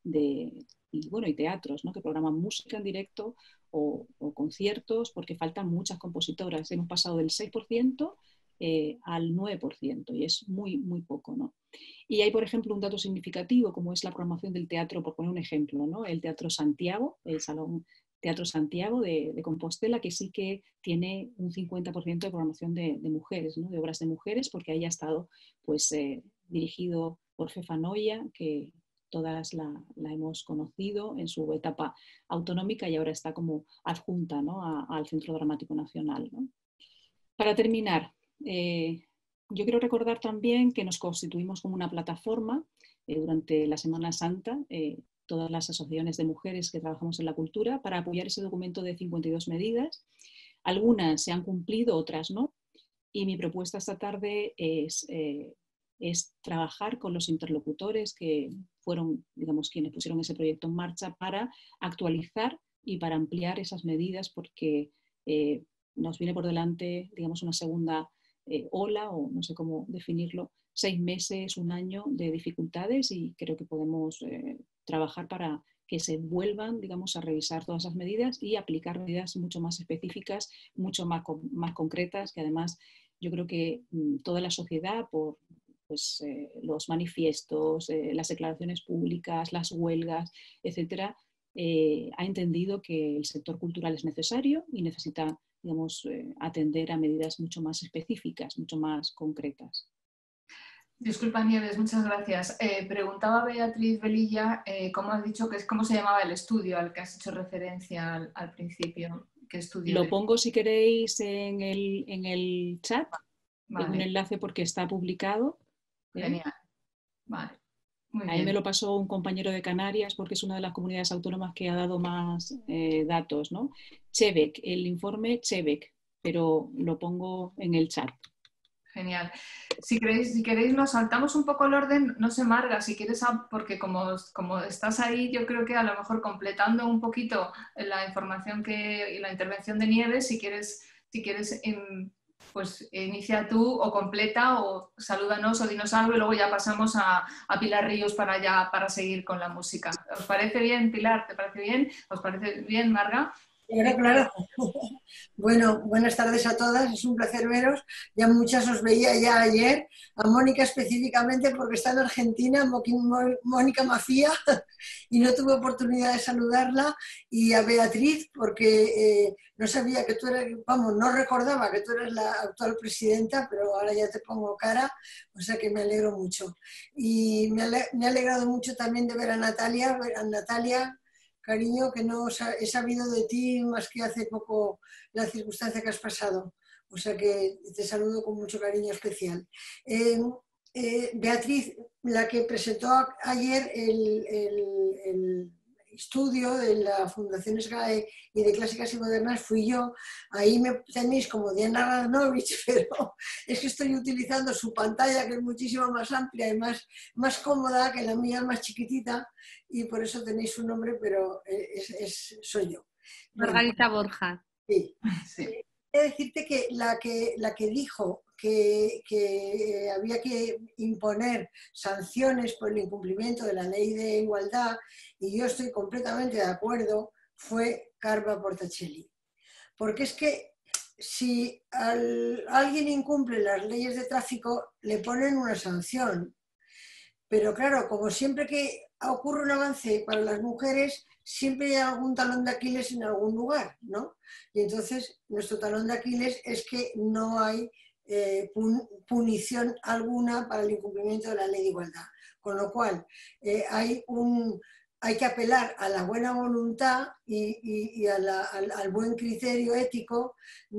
de, y, bueno, y teatros, ¿no? que programan música en directo o, o conciertos, porque faltan muchas compositoras. Hemos pasado del seis por ciento eh, al nueve por ciento y es muy, muy poco, ¿no? Y hay, por ejemplo, un dato significativo como es la programación del teatro, por poner un ejemplo, ¿no? El Teatro Santiago, el Salón Teatro Santiago de, de Compostela, que sí que tiene un cincuenta por ciento de programación de, de mujeres, ¿no? de obras de mujeres, porque ahí ha estado pues, eh, dirigido por Fefa Noya, que todas la, la hemos conocido en su etapa autonómica y ahora está como adjunta, ¿no? a, al Centro Dramático Nacional, ¿no? Para terminar, eh, yo quiero recordar también que nos constituimos como una plataforma eh, durante la Semana Santa, eh, todas las asociaciones de mujeres que trabajamos en la cultura, para apoyar ese documento de cincuenta y dos medidas. Algunas se han cumplido, otras no. Y mi propuesta esta tarde es, eh, es trabajar con los interlocutores que fueron, digamos, quienes pusieron ese proyecto en marcha para actualizar y para ampliar esas medidas, porque eh, nos viene por delante, digamos, una segunda eh, ola, o no sé cómo definirlo, seis meses, un año de dificultades, y creo que podemos eh, trabajar para que se vuelvan, digamos, a revisar todas esas medidas y aplicar medidas mucho más específicas, mucho más, más concretas, que además yo creo que mmm, toda la sociedad, por pues, eh, los manifiestos, eh, las declaraciones públicas, las huelgas, etcétera, eh, ha entendido que el sector cultural es necesario y necesita, digamos, eh, atender a medidas mucho más específicas, mucho más concretas. Disculpa, Nieves, muchas gracias. Eh, preguntaba Beatriz Velilla, eh, ¿cómo has dicho que es, cómo se llamaba el estudio al que has hecho referencia al, al principio? ¿Qué estudio Lo era? pongo, si queréis, en el, en el chat, Vale. en un enlace, porque está publicado. ¿eh? Genial. Vale. Muy Ahí bien. me lo pasó un compañero de Canarias, porque es una de las comunidades autónomas que ha dado más eh, datos, ¿no? Chebec, el informe Chebec, pero lo pongo en el chat. Genial. Si queréis, si queréis nos saltamos un poco el orden, no sé, Marga, si quieres, porque como, como estás ahí, yo creo que a lo mejor completando un poquito la información que, y la intervención de Nieves, si quieres, si quieres pues inicia tú o completa o salúdanos o dinos algo y luego ya pasamos a, a Pilar Ríos para, ya, para seguir con la música. ¿Os parece bien, Pilar? ¿Te parece bien? ¿Os parece bien, Marga? Claro, claro. Bueno, buenas tardes a todas, es un placer veros. Ya muchas os veía ya ayer, a Mónica específicamente porque está en Argentina, Mónica Mafía, y no tuve oportunidad de saludarla, y a Beatriz porque eh, no sabía que tú eras, vamos, no recordaba que tú eres la actual presidenta, pero ahora ya te pongo cara, o sea que me alegro mucho. Y me ha alegrado mucho también de ver a Natalia, a Natalia, cariño, que no he sabido de ti más que hace poco la circunstancia que has pasado. O sea que te saludo con mucho cariño especial. Eh, eh, Beatriz, la que presentó ayer el, el, el estudio de la Fundación SGAE y de Clásicas y Modernas, fui yo. Ahí me tenéis como Diana Radnovich, pero es que estoy utilizando su pantalla, que es muchísimo más amplia y más, más cómoda que la mía, más chiquitita, y por eso tenéis su nombre, pero es, es, soy yo. Margarita bueno, Borja. Sí. Sí. Quiero decirte que la que, la que dijo que, que había que imponer sanciones por el incumplimiento de la ley de igualdad, y yo estoy completamente de acuerdo, fue Carme Portacelli. porque es que si al, alguien incumple las leyes de tráfico, le ponen una sanción. Pero claro, como siempre que ocurre un avance para las mujeres, siempre hay algún talón de Aquiles en algún lugar, ¿no? Y entonces nuestro talón de Aquiles es que no hay eh, pun punición alguna para el incumplimiento de la ley de igualdad. Con lo cual, eh, hay, un, hay que apelar a la buena voluntad y, y, y a la, al, al buen criterio ético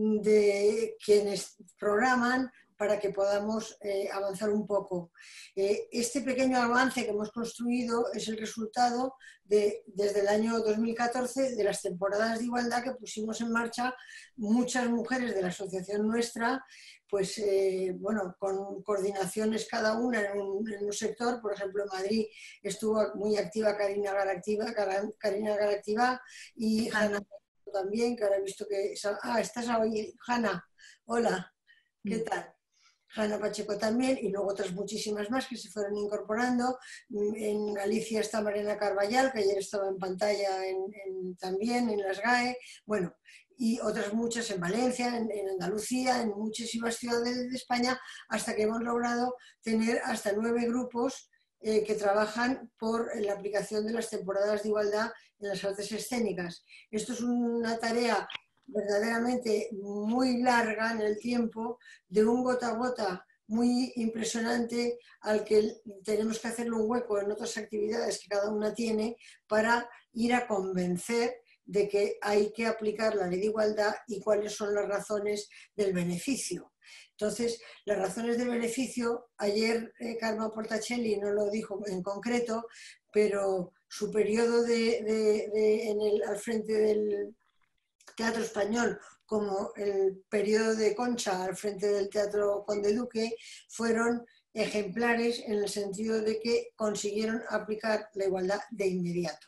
de quienes programan para que podamos eh, avanzar un poco. Eh, este pequeño avance que hemos construido es el resultado de, desde el año dos mil catorce, de las temporadas de igualdad que pusimos en marcha muchas mujeres de la asociación nuestra, pues eh, bueno, con coordinaciones cada una en un, en un sector. Por ejemplo, en Madrid estuvo muy activa Karina Garactiva, Karina Garactiva y Hanna también, que ahora he visto que... Ah, estás ahí, Hanna. Hola, ¿qué tal? Hanna Pacheco también, y luego otras muchísimas más que se fueron incorporando. En Galicia está Mariana Carballal, que ayer estaba en pantalla en, en, también en las G A E, bueno, y otras muchas en Valencia, en, en Andalucía, en muchísimas ciudades de España, hasta que hemos logrado tener hasta nueve grupos eh, que trabajan por la aplicación de las temporadas de igualdad en las artes escénicas. Esto es una tarea verdaderamente muy larga en el tiempo, de un gota a gota muy impresionante, al que tenemos que hacerle un hueco en otras actividades que cada una tiene para ir a convencer de que hay que aplicar la ley de igualdad y cuáles son las razones del beneficio. Entonces, las razones del beneficio, ayer eh, Carmen Portacelli no lo dijo en concreto, pero su periodo de, de, de, en el, al frente del Teatro Español, como el periodo de Concha al frente del Teatro Conde Duque, fueron ejemplares en el sentido de que consiguieron aplicar la igualdad de inmediato.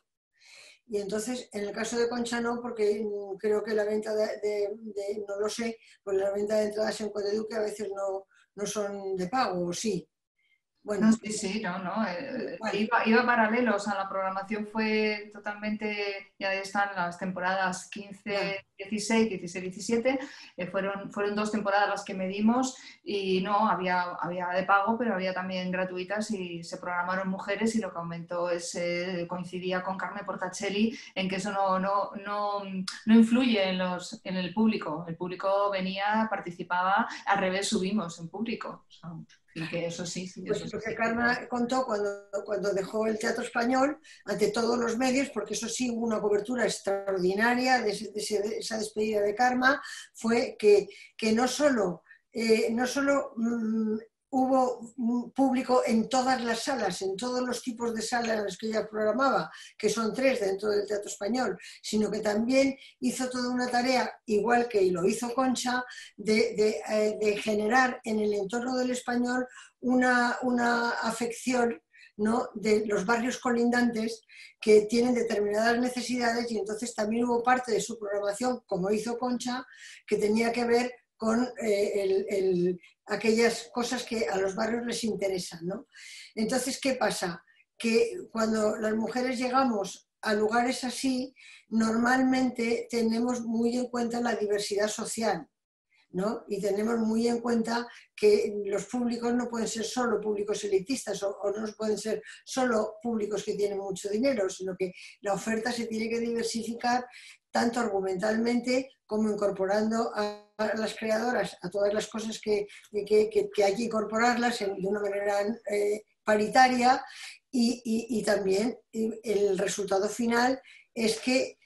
Y entonces, en el caso de Concha no, porque creo que la venta de, de, de no lo sé, pues la venta de entradas en Conde Duque a veces no, no son de pago, ¿o sí? Bueno, sí, sí, no, no. Eh, bueno. iba, iba paralelo, o sea, la programación fue totalmente, ya están las temporadas quince, dieciséis, dieciséis, diecisiete, eh, fueron, fueron dos temporadas las que medimos y no, había, había de pago, pero había también gratuitas y se programaron mujeres, y lo que aumentó es, eh, coincidía con Carmen Portacelli en que eso no, no, no, no influye en, los, en el público. El público venía, participaba, al revés subimos en público. O sea, y que eso sí, sí, pues eso lo sí. que Carmen contó cuando, cuando dejó el Teatro Español ante todos los medios, porque eso sí hubo una cobertura extraordinaria de, ese, de, ese, de esa despedida de Carmen, fue que, que no solo, eh, no solo mmm, hubo público en todas las salas, en todos los tipos de salas en las que ella programaba, que son tres dentro del Teatro Español, sino que también hizo toda una tarea, igual que lo hizo Concha, de, de, de generar en el entorno del Español una, una afección, ¿no?, de los barrios colindantes que tienen determinadas necesidades, y entonces también hubo parte de su programación, como hizo Concha, que tenía que ver con eh, el, el, aquellas cosas que a los barrios les interesan, ¿no? Entonces, ¿qué pasa? Que cuando las mujeres llegamos a lugares así, normalmente tenemos muy en cuenta la diversidad social, ¿no? Y tenemos muy en cuenta que los públicos no pueden ser solo públicos elitistas o, o no pueden ser solo públicos que tienen mucho dinero, sino que la oferta se tiene que diversificar tanto argumentalmente como incorporando a las creadoras a todas las cosas que, que, que, que hay que incorporarlas en, de una manera eh, paritaria, y, y, y también el resultado final es que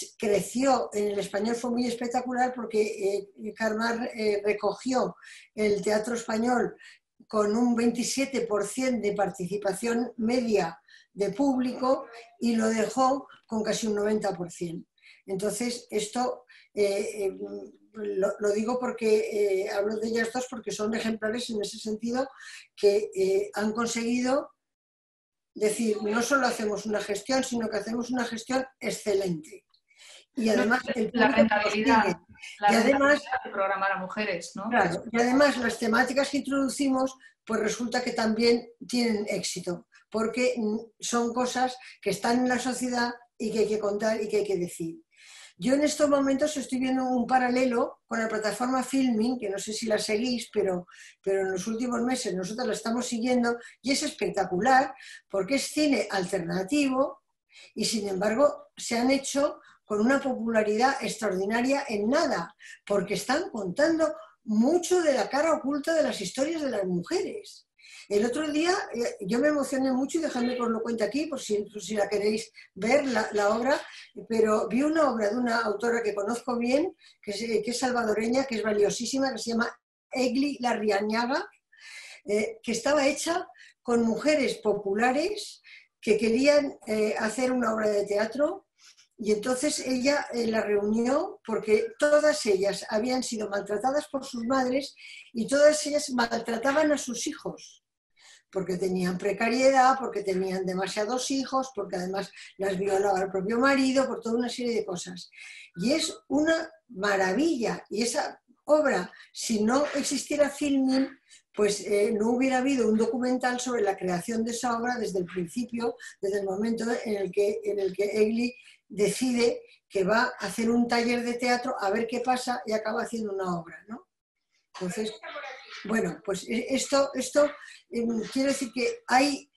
creció en el Español. Fue muy espectacular porque eh, Carmen eh, recogió el Teatro Español con un veintisiete por ciento de participación media de público y lo dejó con casi un noventa por ciento. Entonces, esto eh, eh, lo, lo digo porque eh, hablo de ellas dos porque son ejemplares en ese sentido, que eh, han conseguido decir, no solo hacemos una gestión, sino que hacemos una gestión excelente. Y además el la rentabilidad, la y además, de programar a mujeres, ¿no? Claro, y además las temáticas que introducimos, pues resulta que también tienen éxito, porque son cosas que están en la sociedad y que hay que contar y que hay que decir. Yo en estos momentos estoy viendo un paralelo con la plataforma Filming, que no sé si la seguís, pero, pero en los últimos meses nosotros la estamos siguiendo y es espectacular porque es cine alternativo y sin embargo se han hecho con una popularidad extraordinaria en nada, porque están contando mucho de la cara oculta de las historias de las mujeres. El otro día eh, yo me emocioné mucho y dejadme que os lo cuente aquí por si, por si la queréis ver, la, la obra, pero vi una obra de una autora que conozco bien, que es, que es salvadoreña, que es valiosísima, que se llama Egli Larriañaga, eh, que estaba hecha con mujeres populares que querían eh, hacer una obra de teatro. Y entonces ella eh, la reunió porque todas ellas habían sido maltratadas por sus madres y todas ellas maltrataban a sus hijos, porque tenían precariedad, porque tenían demasiados hijos, porque además las violaba el propio marido, por toda una serie de cosas. Y es una maravilla. Y esa obra, si no existiera Filming, pues eh, no hubiera habido un documental sobre la creación de esa obra desde el principio, desde el momento en el que, en el que Egli decide que va a hacer un taller de teatro a ver qué pasa y acaba haciendo una obra, ¿no? Entonces, bueno, pues esto, esto eh, quiero decir que hay,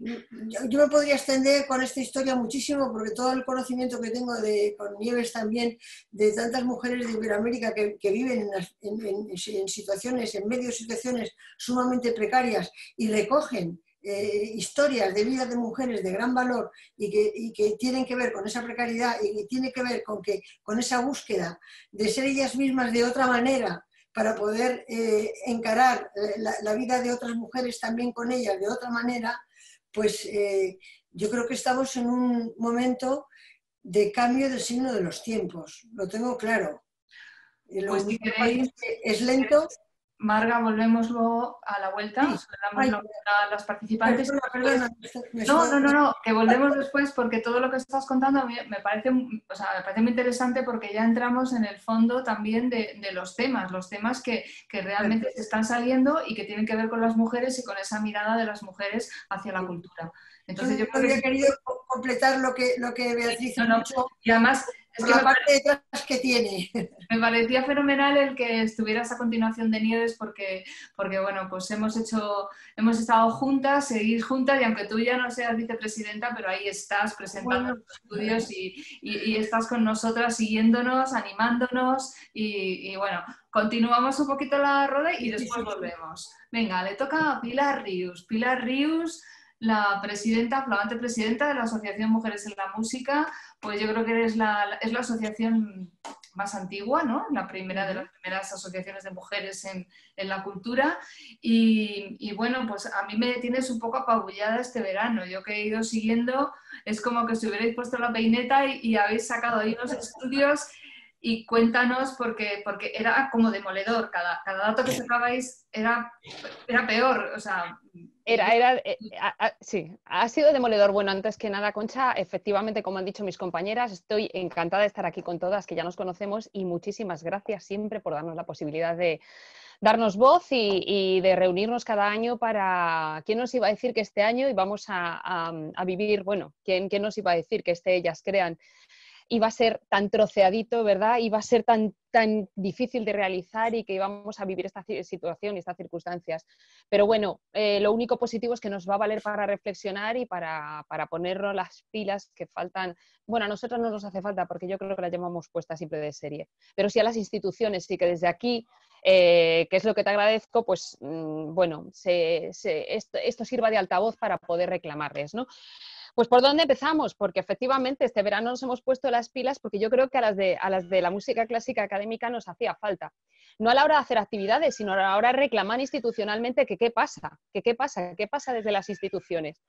yo, yo me podría extender con esta historia muchísimo porque todo el conocimiento que tengo de, con Nieves también, de tantas mujeres de Iberoamérica que, que viven en, las, en, en, en situaciones, en medio de situaciones sumamente precarias y recogen Eh, historias de vida de mujeres de gran valor y que, y que tienen que ver con esa precariedad y que tiene que ver con, que, con esa búsqueda de ser ellas mismas de otra manera para poder eh, encarar la, la vida de otras mujeres también con ellas de otra manera, pues eh, yo creo que estamos en un momento de cambio del signo de los tiempos, lo tengo claro. Lo Pues si queréis, es lento. Marga, volvemos luego a la vuelta, Sí. os damos Ay, la vuelta a las participantes. Perdona, perdona, me No, no, no, no, que volvemos después porque todo lo que estás contando a mí me parece, o sea, me parece muy interesante porque ya entramos en el fondo también de, de los temas, los temas que, que realmente se están saliendo y que tienen que ver con las mujeres y con esa mirada de las mujeres hacia la cultura. Entonces, yo, yo habría que... querido completar lo que, lo que Beatriz no, no. ha dicho. Y además, es por que la me parte de atrás que tiene. Me parecía fenomenal el que estuvieras a continuación de Nieves porque, porque bueno, pues hemos hecho, hemos estado juntas, seguís juntas y aunque tú ya no seas vicepresidenta, pero ahí estás presentando Bueno. los estudios y, y, y estás con nosotras siguiéndonos, animándonos y, y bueno, continuamos un poquito la rueda y después volvemos. Venga, le toca a Pilar Rius. Pilar Rius, la presidenta, flamante presidenta de la Asociación Mujeres en la Música, pues yo creo que eres la, es la asociación más antigua, ¿no? La primera de las primeras asociaciones de mujeres en, en la cultura y, y bueno, pues a mí me tienes un poco apabullada este verano. Yo que he ido siguiendo, es como que si hubierais puesto la peineta y, y habéis sacado ahí los estudios y cuéntanos porque, porque era como demoledor, cada, cada dato que sacabais era, era peor, o sea... Era, era, eh, a, a, sí, ha sido demoledor. Bueno, antes que nada, Concha, efectivamente, como han dicho mis compañeras, estoy encantada de estar aquí con todas, que ya nos conocemos, y muchísimas gracias siempre por darnos la posibilidad de darnos voz y, y de reunirnos cada año para... ¿Quién nos iba a decir que este año íbamos a, a, a vivir, bueno, ¿quién, quién nos iba a decir que este Ellas Crean iba a ser tan troceadito, ¿verdad? Iba a ser tan, tan difícil de realizar y que íbamos a vivir esta situación y estas circunstancias. Pero bueno, eh, lo único positivo es que nos va a valer para reflexionar y para, para ponernos las pilas que faltan. Bueno, a nosotros no nos hace falta porque yo creo que las llevamos puestas siempre de serie. Pero sí a las instituciones y que desde aquí, eh, que es lo que te agradezco, pues mmm, bueno, se, se, esto, esto sirva de altavoz para poder reclamarles, ¿no? Pues ¿por dónde empezamos? Porque efectivamente este verano nos hemos puesto las pilas porque yo creo que a las de, a las de la música clásica académica nos hacía falta. No a la hora de hacer actividades, sino a la hora de reclamar institucionalmente que qué pasa, que qué pasa, qué pasa desde las instituciones.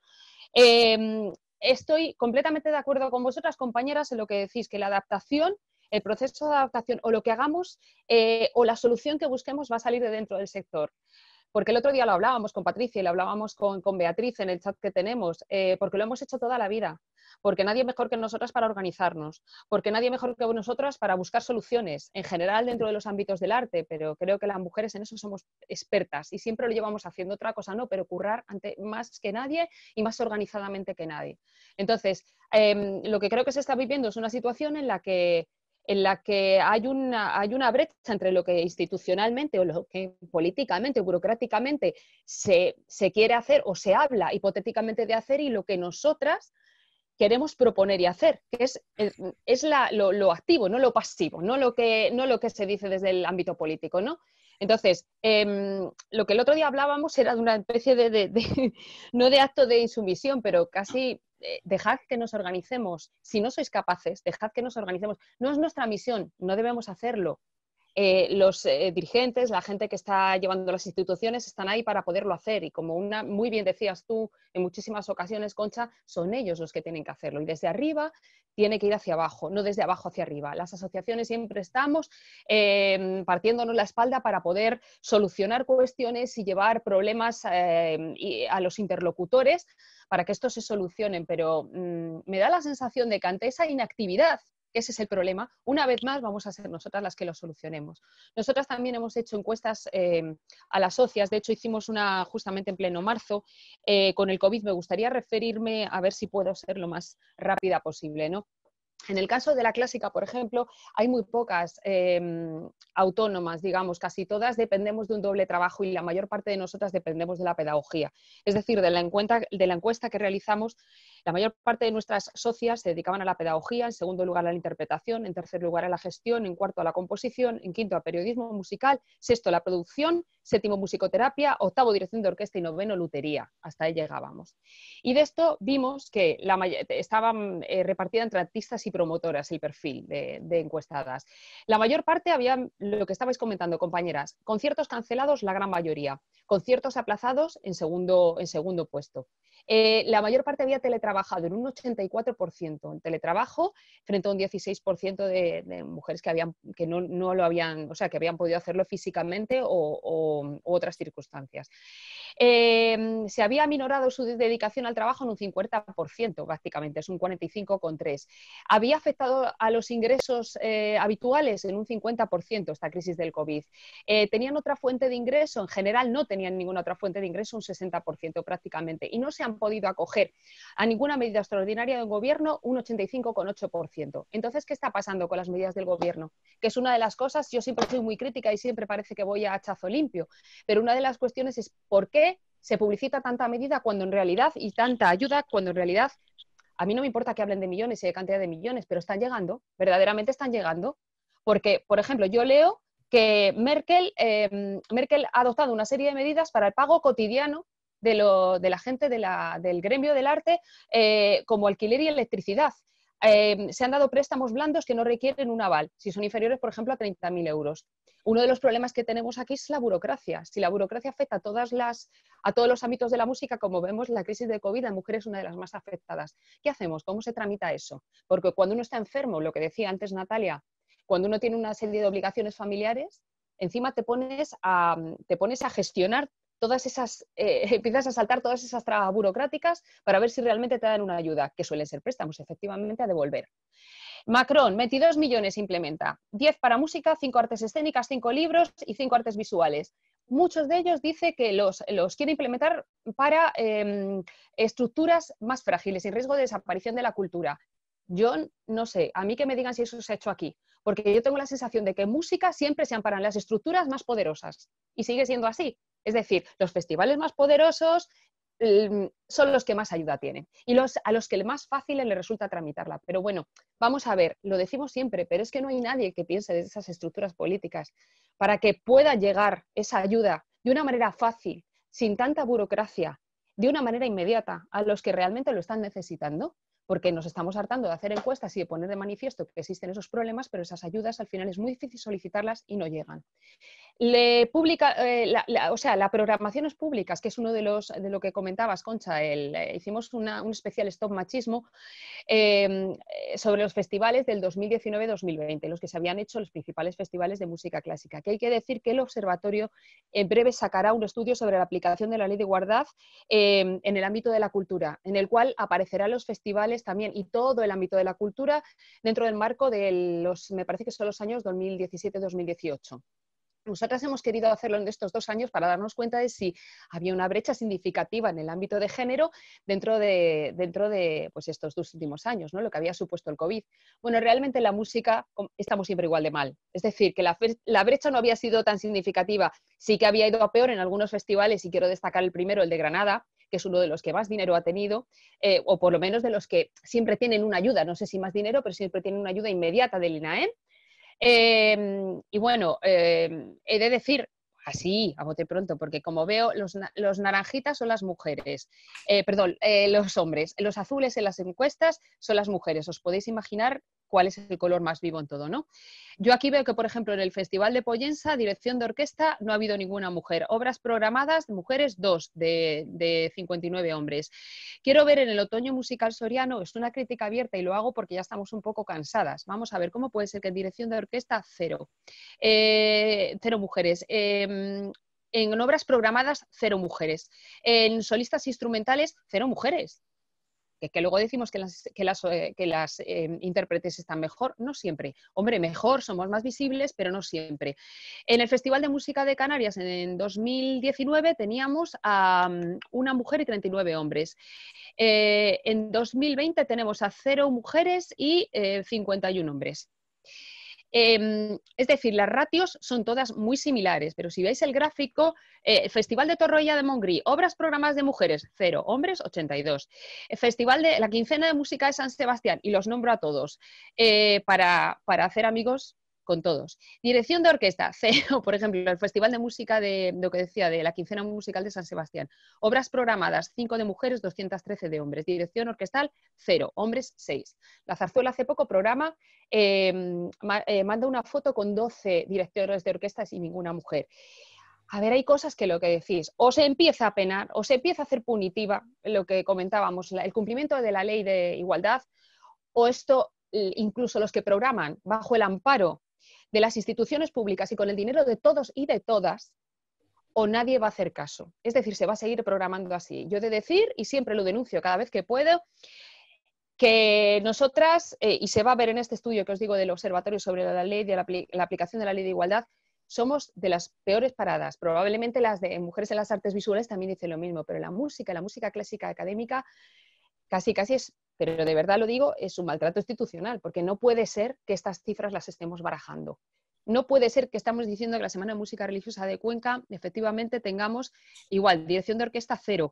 Eh, estoy completamente de acuerdo con vosotras, compañeras, en lo que decís, que la adaptación, el proceso de adaptación o lo que hagamos eh, o la solución que busquemos va a salir de dentro del sector. Porque el otro día lo hablábamos con Patricia y lo hablábamos con, con Beatriz en el chat que tenemos, eh, porque lo hemos hecho toda la vida, porque nadie mejor que nosotras para organizarnos, porque nadie mejor que nosotras para buscar soluciones, en general dentro de los ámbitos del arte, pero creo que las mujeres en eso somos expertas y siempre lo llevamos haciendo. Otra cosa no, pero currar ante, más que nadie y más organizadamente que nadie. Entonces, eh, lo que creo que se está viviendo es una situación en la que en la que hay una, hay una brecha entre lo que institucionalmente o lo que políticamente o burocráticamente se, se quiere hacer o se habla hipotéticamente de hacer y lo que nosotras queremos proponer y hacer, que es, es la, lo, lo activo, no lo pasivo, no lo, que, no lo que se dice desde el ámbito político, ¿no? Entonces, eh, lo que el otro día hablábamos era de una especie de, de, de no de acto de insumisión, pero casi eh, dejad que nos organicemos. Si no sois capaces, dejad que nos organicemos. No es nuestra misión, no debemos hacerlo. Eh, los eh, dirigentes, la gente que está llevando las instituciones están ahí para poderlo hacer y como una, muy bien decías tú en muchísimas ocasiones, Concha, son ellos los que tienen que hacerlo y desde arriba tiene que ir hacia abajo, no desde abajo hacia arriba. Las asociaciones siempre estamos eh, partiéndonos la espalda para poder solucionar cuestiones y llevar problemas eh, a los interlocutores para que estos se solucionen, pero mmm, me da la sensación de que ante esa inactividad, ese es el problema, una vez más vamos a ser nosotras las que lo solucionemos. Nosotras también hemos hecho encuestas eh, a las socias, de hecho hicimos una justamente en pleno marzo, eh, con el COVID me gustaría referirme a ver si puedo ser lo más rápida posible, ¿no? En el caso de la clásica, por ejemplo, hay muy pocas eh, autónomas, digamos, casi todas dependemos de un doble trabajo y la mayor parte de nosotras dependemos de la pedagogía. Es decir, de la encuesta, de la encuesta que realizamos, la mayor parte de nuestras socias se dedicaban a la pedagogía, en segundo lugar a la interpretación, en tercer lugar a la gestión, en cuarto a la composición, en quinto a periodismo musical, sexto a la producción, séptimo musicoterapia, octavo dirección de orquesta y noveno lutería. Hasta ahí llegábamos. Y de esto vimos que la estaban eh, repartidas entre artistas y promotoras el perfil de, de encuestadas. La mayor parte había lo que estabais comentando, compañeras, conciertos cancelados la gran mayoría, conciertos aplazados en segundo, en segundo puesto. Eh, la mayor parte había teletrabajado en un ochenta y cuatro por ciento en teletrabajo frente a un dieciséis por ciento de, de mujeres que, habían, que no, no lo habían, o sea, que habían podido hacerlo físicamente o, o u otras circunstancias. Eh, se había aminorado su dedicación al trabajo en un cincuenta por ciento, prácticamente, es un cuarenta y cinco coma tres por ciento. Había afectado a los ingresos eh, habituales en un cincuenta por ciento esta crisis del COVID. Eh, ¿Tenían otra fuente de ingreso? En general no tenían ninguna otra fuente de ingreso, un sesenta por ciento prácticamente. Y no se han podido acoger a ninguna medida extraordinaria del gobierno, un ochenta y cinco coma ocho por ciento. Entonces, ¿qué está pasando con las medidas del gobierno? Que es una de las cosas, yo siempre soy muy crítica y siempre parece que voy a hachazo limpio, pero una de las cuestiones es ¿por qué se publicita tanta medida cuando en realidad y tanta ayuda cuando en realidad a mí no me importa que hablen de millones y de cantidad de millones, pero están llegando, verdaderamente están llegando? Porque, por ejemplo, yo leo que Merkel, eh, Merkel ha adoptado una serie de medidas para el pago cotidiano de, lo, de la gente de la, del gremio del arte, eh, como alquiler y electricidad. Eh, se han dado préstamos blandos que no requieren un aval, si son inferiores, por ejemplo, a treinta mil euros. Uno de los problemas que tenemos aquí es la burocracia. Si la burocracia afecta a, todas las, a todos los ámbitos de la música, como vemos, la crisis de COVID, la mujer es una de las más afectadas. ¿Qué hacemos? ¿Cómo se tramita eso? Porque cuando uno está enfermo, lo que decía antes Natalia, cuando uno tiene una serie de obligaciones familiares, encima te pones a, te pones a gestionar todas esas, eh, empiezas a saltar todas esas trabas burocráticas para ver si realmente te dan una ayuda, que suelen ser préstamos, efectivamente, a devolver. Macron, veintidós millones implementa, diez para música, cinco artes escénicas, cinco libros y cinco artes visuales. Muchos de ellos dice que los, los quiere implementar para eh, estructuras más frágiles, sin riesgo de desaparición de la cultura. Yo no sé, a mí que me digan si eso se ha hecho aquí, porque yo tengo la sensación de que en música siempre se amparan las estructuras más poderosas y sigue siendo así. Es decir, los festivales más poderosos son los que más ayuda tienen y los, a los que más fácil les resulta tramitarla. Pero bueno, vamos a ver, lo decimos siempre, pero es que no hay nadie que piense de esas estructuras políticas para que pueda llegar esa ayuda de una manera fácil, sin tanta burocracia, de una manera inmediata a los que realmente lo están necesitando, porque nos estamos hartando de hacer encuestas y de poner de manifiesto que existen esos problemas, pero esas ayudas al final es muy difícil solicitarlas y no llegan. Le publica, eh, la, la, o sea, las programaciones públicas, que es uno de los de lo que comentabas, Concha, el, eh, hicimos una, un especial Stop Machismo eh, sobre los festivales del dos mil diecinueve dos mil veinte, los que se habían hecho los principales festivales de música clásica, que hay que decir que el observatorio en breve sacará un estudio sobre la aplicación de la ley de igualdad eh, en el ámbito de la cultura, en el cual aparecerán los festivales también y todo el ámbito de la cultura dentro del marco de los, me parece que son los años dos mil diecisiete dos mil dieciocho. Nosotras hemos querido hacerlo en estos dos años para darnos cuenta de si había una brecha significativa en el ámbito de género dentro de, dentro de pues estos dos últimos años, ¿no? Lo que había supuesto el COVID. Bueno, realmente en la música estamos siempre igual de mal. Es decir, que la, la brecha no había sido tan significativa. Sí que había ido a peor en algunos festivales, y quiero destacar el primero, el de Granada, que es uno de los que más dinero ha tenido, eh, o por lo menos de los que siempre tienen una ayuda, no sé si más dinero, pero siempre tienen una ayuda inmediata del INAEM. Eh, y bueno, eh, he de decir, así, a bote pronto, porque como veo, los, los naranjitas son las mujeres, eh, perdón, eh, los hombres, los azules en las encuestas son las mujeres. Os podéis imaginar cuál es el color más vivo en todo, ¿no? Yo aquí veo que, por ejemplo, en el Festival de Pollensa, dirección de orquesta, no ha habido ninguna mujer. Obras programadas, mujeres, dos, de, de cincuenta y nueve hombres. Quiero ver en el Otoño Musical Soriano, es una crítica abierta y lo hago porque ya estamos un poco cansadas. Vamos a ver, ¿cómo puede ser que en dirección de orquesta, cero? Eh, cero mujeres. Eh, en obras programadas, cero mujeres. En solistas instrumentales, cero mujeres. Que, que luego decimos que las, que las, eh, que las eh, intérpretes están mejor, no siempre. Hombre, mejor, somos más visibles, pero no siempre. En el Festival de Música de Canarias, en dos mil diecinueve, teníamos a um, una mujer y treinta y nueve hombres. Eh, en dos mil veinte tenemos a cero mujeres y eh, cincuenta y uno hombres. Eh, es decir, las ratios son todas muy similares, pero si veis el gráfico, eh, Festival de Torroella de Montgrí, obras programadas de mujeres, cero, hombres, ochenta y dos. El Festival de la Quincena de Música de San Sebastián, y los nombro a todos, eh, para, para hacer amigos con todos. Dirección de orquesta, cero, por ejemplo, el Festival de Música de, de lo que decía, de la Quincena Musical de San Sebastián. Obras programadas, cinco de mujeres, doscientos trece de hombres. Dirección orquestal, cero, hombres, seis. La Zarzuela hace poco programa, eh, ma, eh, manda una foto con doce directores de orquestas y ninguna mujer. A ver, hay cosas que lo que decís, o se empieza a penar, o se empieza a hacer punitiva, lo que comentábamos, el cumplimiento de la ley de igualdad, o esto, incluso los que programan bajo el amparo de las instituciones públicas y con el dinero de todos y de todas, o nadie va a hacer caso. Es decir, se va a seguir programando así. Yo he de decir, y siempre lo denuncio cada vez que puedo, que nosotras, eh, y se va a ver en este estudio que os digo del Observatorio sobre la ley de la, la aplicación de la ley de igualdad, somos de las peores paradas. Probablemente las de mujeres en las artes visuales también dicen lo mismo, pero la música, la música clásica académica, casi casi es, pero de verdad lo digo, es un maltrato institucional, porque no puede ser que estas cifras las estemos barajando. No puede ser que estamos diciendo que la Semana de Música Religiosa de Cuenca efectivamente tengamos igual, dirección de orquesta cero,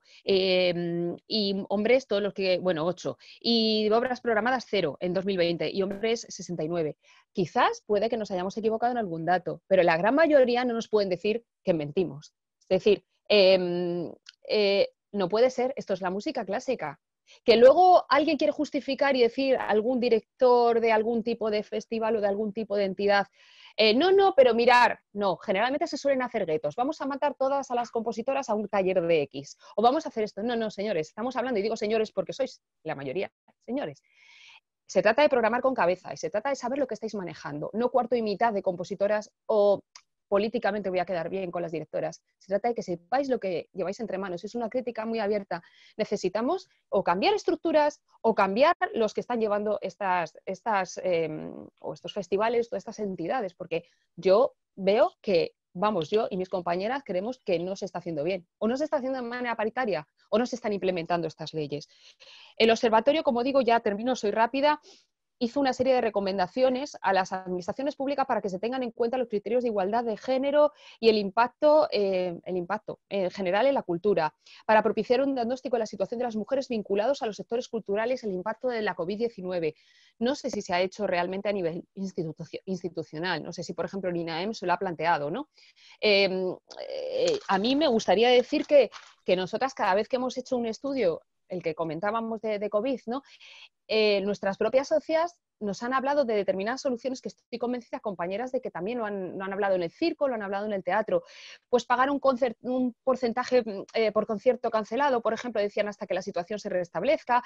eh, y hombres todos los que, bueno, ocho, y obras programadas cero en dos mil veinte, y hombres sesenta y nueve. Quizás puede que nos hayamos equivocado en algún dato, pero la gran mayoría no nos pueden decir que mentimos. Es decir, eh, eh, no puede ser, esto es la música clásica. Que luego alguien quiere justificar y decir, algún director de algún tipo de festival o de algún tipo de entidad, eh, no, no, pero mirar, no, generalmente se suelen hacer guetos, vamos a matar todas a las compositoras a un taller de X, o vamos a hacer esto, no, no, señores, estamos hablando, y digo señores porque sois la mayoría, señores. Se trata de programar con cabeza y se trata de saber lo que estáis manejando, no cuarto y mitad de compositoras o políticamente voy a quedar bien con las directoras. Se trata de que sepáis lo que lleváis entre manos. Es una crítica muy abierta. Necesitamos o cambiar estructuras o cambiar los que están llevando estas, estas, eh, o estos festivales o estas entidades, porque yo veo que, vamos, yo y mis compañeras creemos que no se está haciendo bien, o no se está haciendo de manera paritaria, o no se están implementando estas leyes. El observatorio, como digo, ya termino, soy rápida, hizo una serie de recomendaciones a las administraciones públicas para que se tengan en cuenta los criterios de igualdad de género y el impacto, eh, el impacto en general en la cultura, para propiciar un diagnóstico de la situación de las mujeres vinculados a los sectores culturales, el impacto de la COVID diecinueve. No sé si se ha hecho realmente a nivel institu institucional, no sé si, por ejemplo, el INAEM se lo ha planteado, ¿no? Eh, eh, a mí me gustaría decir que, que nosotras cada vez que hemos hecho un estudio, el que comentábamos de, de COVID, ¿no? Eh, nuestras propias socias nos han hablado de determinadas soluciones que estoy convencida, compañeras, de que también lo han, lo han hablado en el circo, lo han hablado en el teatro. Pues pagar un, concert, un porcentaje eh, por concierto cancelado, por ejemplo, decían, hasta que la situación se restablezca,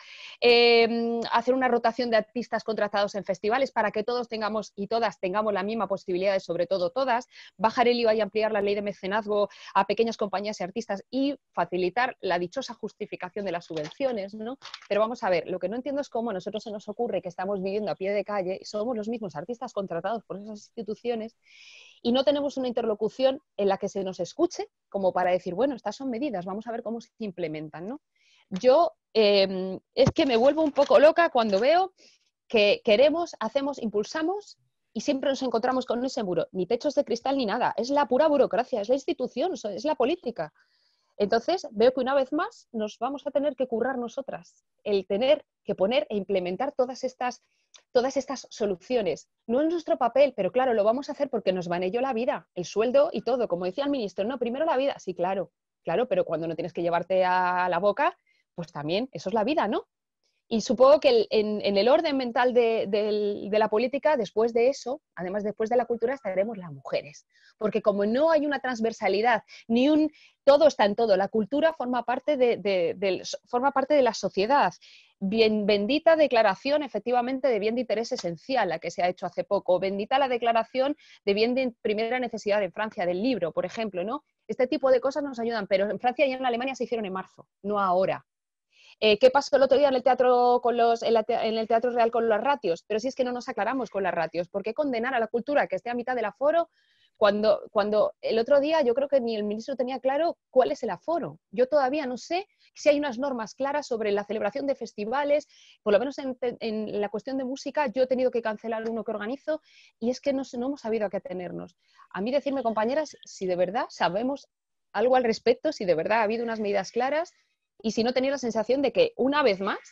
eh, hacer una rotación de artistas contratados en festivales para que todos tengamos y todas tengamos la misma posibilidad, sobre todo todas, bajar el I V A y ampliar la ley de mecenazgo a pequeñas compañías y artistas y facilitar la dichosa justificación de las subvenciones, ¿no? Pero vamos a ver, lo que no entiendo es cómo a nosotros se nos ocurre que estamos viviendo a pie de calle, somos los mismos artistas contratados por esas instituciones y no tenemos una interlocución en la que se nos escuche como para decir, bueno, estas son medidas, vamos a ver cómo se implementan, ¿no? Yo eh, es que me vuelvo un poco loca cuando veo que queremos, hacemos, impulsamos y siempre nos encontramos con ese muro. Ni techos de cristal ni nada. Es la pura burocracia, es la institución, es la política. Entonces veo que una vez más nos vamos a tener que currar nosotras el tener que poner e implementar todas estas, todas estas soluciones. No es nuestro papel, pero claro, lo vamos a hacer porque nos van ello la vida, el sueldo y todo. Como decía el ministro, no, primero la vida. Sí, claro, claro, pero cuando no tienes que llevarte a la boca, pues también, eso es la vida, ¿no? Y supongo que el, en, en el orden mental de, de, de la política, después de eso, además después de la cultura, estaremos las mujeres. Porque como no hay una transversalidad, ni un todo está en todo, la cultura forma parte de, de, de, forma parte de la sociedad. Bien, bendita declaración, efectivamente, de bien de interés esencial, la que se ha hecho hace poco. Bendita la declaración de bien de primera necesidad en Francia, del libro, por ejemplo, ¿no? Este tipo de cosas nos ayudan, pero en Francia y en Alemania se hicieron en marzo, no ahora. Eh, ¿Qué pasó el otro día en el, teatro con los, en, la, en el Teatro Real con los ratios? Pero si es que no nos aclaramos con las ratios. ¿Por qué condenar a la cultura que esté a mitad del aforo cuando, cuando el otro día yo creo que ni el ministro tenía claro cuál es el aforo? Yo todavía no sé si hay unas normas claras sobre la celebración de festivales, por lo menos en, en la cuestión de música. Yo he tenido que cancelar uno que organizo y es que no, no hemos sabido a qué atenernos. A mí decirme, compañeras, si de verdad sabemos algo al respecto, si de verdad ha habido unas medidas claras. Y si no tenéis la sensación de que una vez más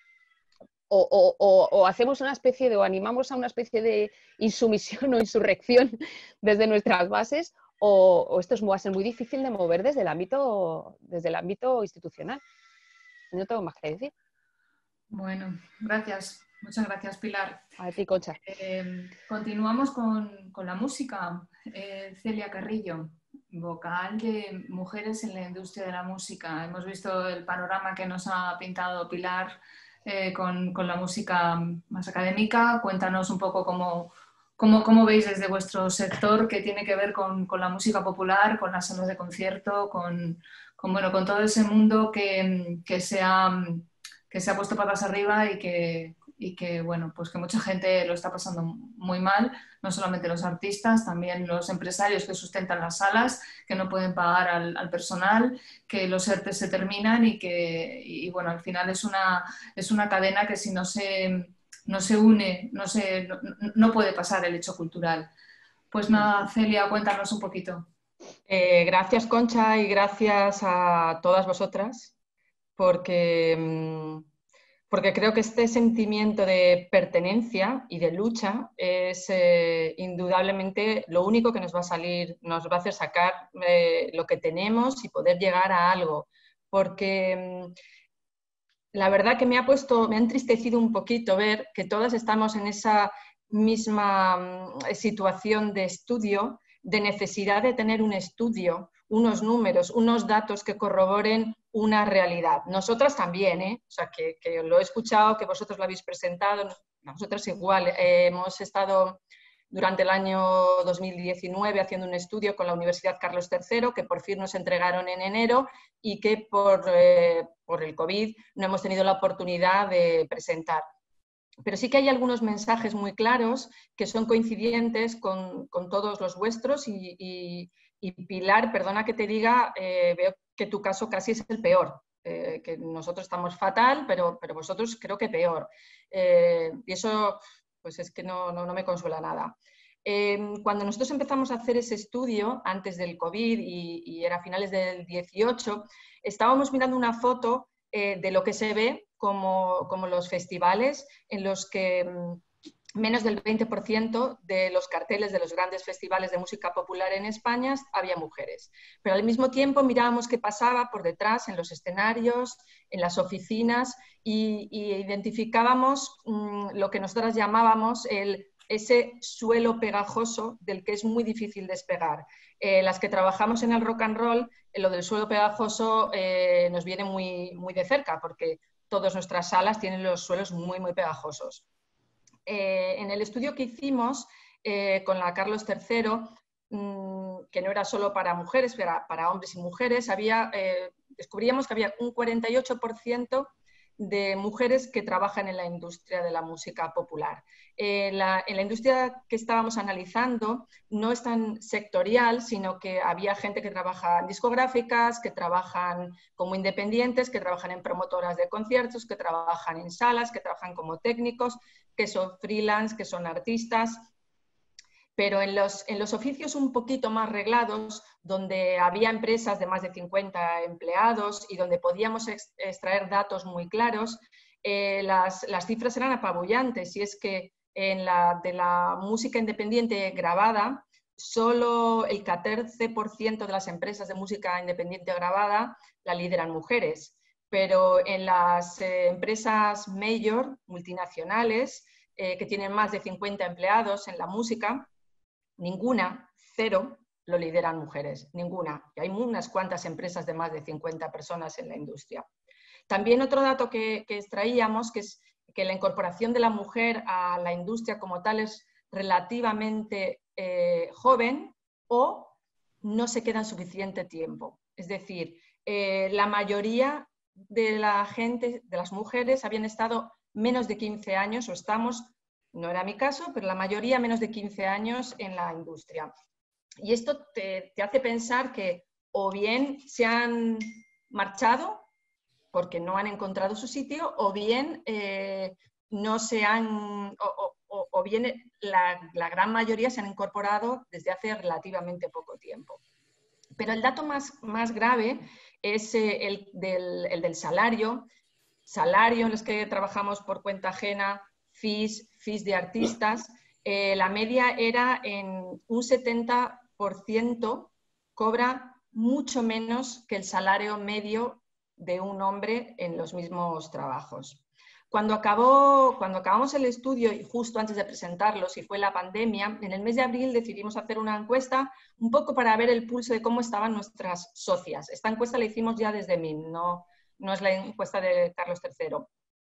o, o, o, o hacemos una especie de, o animamos a una especie de insumisión o insurrección desde nuestras bases, o, o esto es, va a ser muy difícil de mover desde el ámbito, desde el ámbito institucional. No tengo más que decir. Bueno, gracias. Muchas gracias, Pilar. A ti, Concha. Eh, continuamos con, con la música. Eh, Celia Carrillo, vocal de Mujeres en la Industria de la Música. Hemos visto el panorama que nos ha pintado Pilar eh, con, con la música más académica. Cuéntanos un poco cómo, cómo, cómo veis desde vuestro sector que tiene que ver con, con la música popular, con las salas de concierto, con, con, bueno, con todo ese mundo que, que, se ha, que se ha puesto patas arriba y que... y que, bueno, pues que mucha gente lo está pasando muy mal, no solamente los artistas, también los empresarios que sustentan las salas, que no pueden pagar al, al personal, que los E R T E se terminan y que, y, bueno, al final es una, es una cadena que si no se, no se une, no, se, no, no puede pasar el hecho cultural. Pues nada, Celia, cuéntanos un poquito. Eh, gracias, Concha, y gracias a todas vosotras, porque... Mmm, porque creo que este sentimiento de pertenencia y de lucha es eh, indudablemente lo único que nos va a salir, nos va a hacer sacar eh, lo que tenemos y poder llegar a algo. Porque mmm, la verdad que me ha puesto, me ha entristecido un poquito ver que todas estamos en esa misma mmm, situación de estudio, de necesidad de tener un estudio, unos números, unos datos que corroboren una realidad. Nosotras también, ¿eh? O sea, que, que lo he escuchado, que vosotros lo habéis presentado, nosotras igual. Eh, hemos estado durante el año dos mil diecinueve haciendo un estudio con la Universidad Carlos tercero, que por fin nos entregaron en enero y que por, eh, por el COVID no hemos tenido la oportunidad de presentar. Pero sí que hay algunos mensajes muy claros que son coincidentes con, con todos los vuestros y, y, y Pilar, perdona que te diga, eh, veo que tu caso casi es el peor, eh, que nosotros estamos fatal, pero, pero vosotros creo que peor. Eh, y eso pues es que no, no, no me consuela nada. Eh, cuando nosotros empezamos a hacer ese estudio, antes del COVID y, y era a finales del dieciocho, estábamos mirando una foto eh, de lo que se ve como, como los festivales en los que menos del veinte por ciento de los carteles de los grandes festivales de música popular en España había mujeres. Pero al mismo tiempo mirábamos qué pasaba por detrás, en los escenarios, en las oficinas, y, y identificábamos mmm, lo que nosotras llamábamos el, ese suelo pegajoso del que es muy difícil despegar. Eh, las que trabajamos en el rock and roll, eh, lo del suelo pegajoso eh, nos viene muy, muy de cerca, porque todas nuestras salas tienen los suelos muy, muy pegajosos. Eh, en el estudio que hicimos eh, con la Carlos tercero, mmm, que no era solo para mujeres, era para hombres y mujeres, había, eh, descubríamos que había un cuarenta y ocho por ciento de mujeres que trabajan en la industria de la música popular. Eh, la, en la industria que estábamos analizando no es tan sectorial, sino que había gente que trabaja en discográficas, que trabajan como independientes, que trabajan en promotoras de conciertos, que trabajan en salas, que trabajan como técnicos, que son freelance, que son artistas. Pero en los, en los oficios un poquito más reglados, donde había empresas de más de cincuenta empleados y donde podíamos ex, extraer datos muy claros, eh, las, las cifras eran apabullantes. Y es que en la, de la música independiente grabada, solo el catorce por ciento de las empresas de música independiente grabada la lideran mujeres. Pero en las eh, empresas major, multinacionales, eh, que tienen más de cincuenta empleados en la música, ninguna, cero, lo lideran mujeres, ninguna. Y hay unas cuantas empresas de más de cincuenta personas en la industria. También otro dato que, que extraíamos, que es que la incorporación de la mujer a la industria como tal es relativamente eh, joven o no se queda suficiente tiempo. Es decir, eh, la mayoría de la gente, de las mujeres, habían estado menos de quince años, o estamos, no era mi caso, pero la mayoría menos de quince años en la industria. Y esto te, te hace pensar que o bien se han marchado porque no han encontrado su sitio, o bien eh, no se han, o, o, o bien la, la gran mayoría se han incorporado desde hace relativamente poco tiempo. Pero el dato más, más grave es eh, el, del, el del salario, salario en los que trabajamos por cuenta ajena, fees, fees de artistas. Eh, la media era en un setenta por ciento, cobra mucho menos que el salario medio de un hombre en los mismos trabajos. Cuando, acabó, cuando acabamos el estudio y justo antes de presentarlo, si fue la pandemia, en el mes de abril decidimos hacer una encuesta un poco para ver el pulso de cómo estaban nuestras socias. Esta encuesta la hicimos ya desde M I M, no, no es la encuesta de Carlos tercero.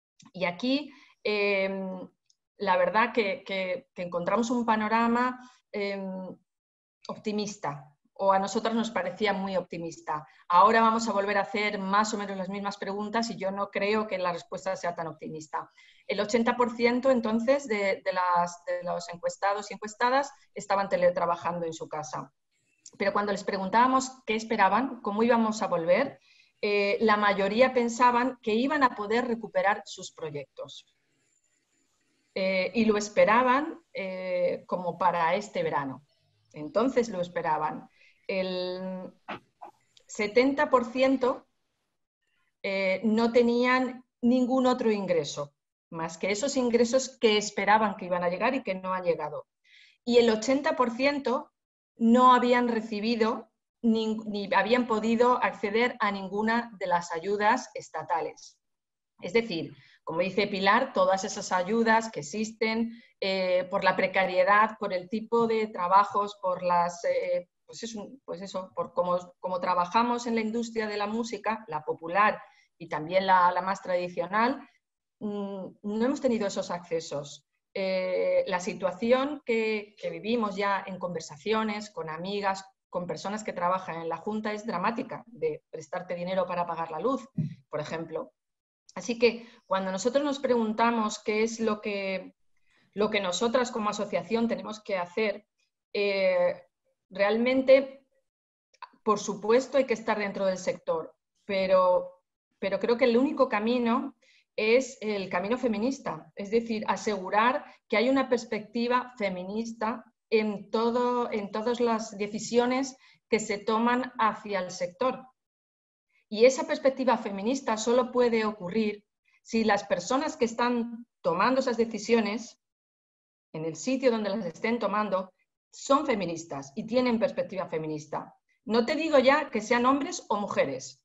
Y aquí eh, la verdad que, que, que encontramos un panorama eh, optimista, o a nosotros nos parecía muy optimista. Ahora vamos a volver a hacer más o menos las mismas preguntas y yo no creo que la respuesta sea tan optimista. El ochenta por ciento entonces de, de, las, de los encuestados y encuestadas estaban teletrabajando en su casa. Pero cuando les preguntábamos qué esperaban, cómo íbamos a volver, eh, la mayoría pensaban que iban a poder recuperar sus proyectos. Eh, y lo esperaban eh, como para este verano. Entonces lo esperaban. El setenta por ciento eh, no tenían ningún otro ingreso, más que esos ingresos que esperaban que iban a llegar y que no han llegado. Y el ochenta por ciento no habían recibido ni, ni habían podido acceder a ninguna de las ayudas estatales. Es decir, como dice Pilar, todas esas ayudas que existen eh, por la precariedad, por el tipo de trabajos, por las... Eh, Pues eso, pues eso, por cómo, cómo trabajamos en la industria de la música, la popular y también la, la más tradicional, mmm, no hemos tenido esos accesos. Eh, la situación que, que vivimos ya en conversaciones con amigas, con personas que trabajan en la Junta es dramática, de prestarte dinero para pagar la luz, por ejemplo. Así que cuando nosotros nos preguntamos qué es lo que, lo que nosotras como asociación tenemos que hacer, eh, realmente, por supuesto, hay que estar dentro del sector, pero, pero creo que el único camino es el camino feminista, es decir, asegurar que hay una perspectiva feminista en, todo, en todas las decisiones que se toman hacia el sector. Y esa perspectiva feminista solo puede ocurrir si las personas que están tomando esas decisiones, en el sitio donde las estén tomando, son feministas y tienen perspectiva feminista. No te digo ya que sean hombres o mujeres.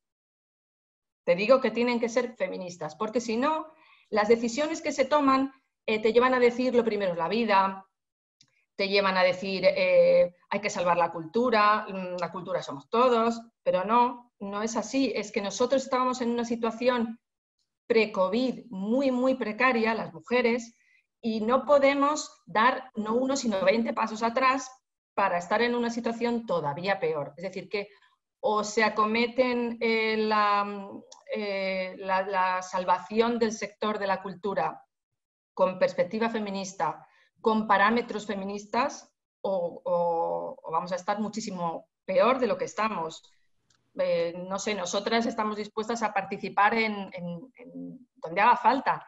Te digo que tienen que ser feministas, porque si no, las decisiones que se toman eh, te llevan a decir lo primero es la vida, te llevan a decir eh, hay que salvar la cultura, la cultura somos todos, pero no, no es así. Es que nosotros estábamos en una situación pre-COVID muy, muy precaria, las mujeres, y no podemos dar no uno, sino veinte pasos atrás para estar en una situación todavía peor. Es decir, que o se acometen eh, la, eh, la, la salvación del sector de la cultura con perspectiva feminista, con parámetros feministas, o, o, o vamos a estar muchísimo peor de lo que estamos. Eh, no sé, nosotras estamos dispuestas a participar en, en, en donde haga falta,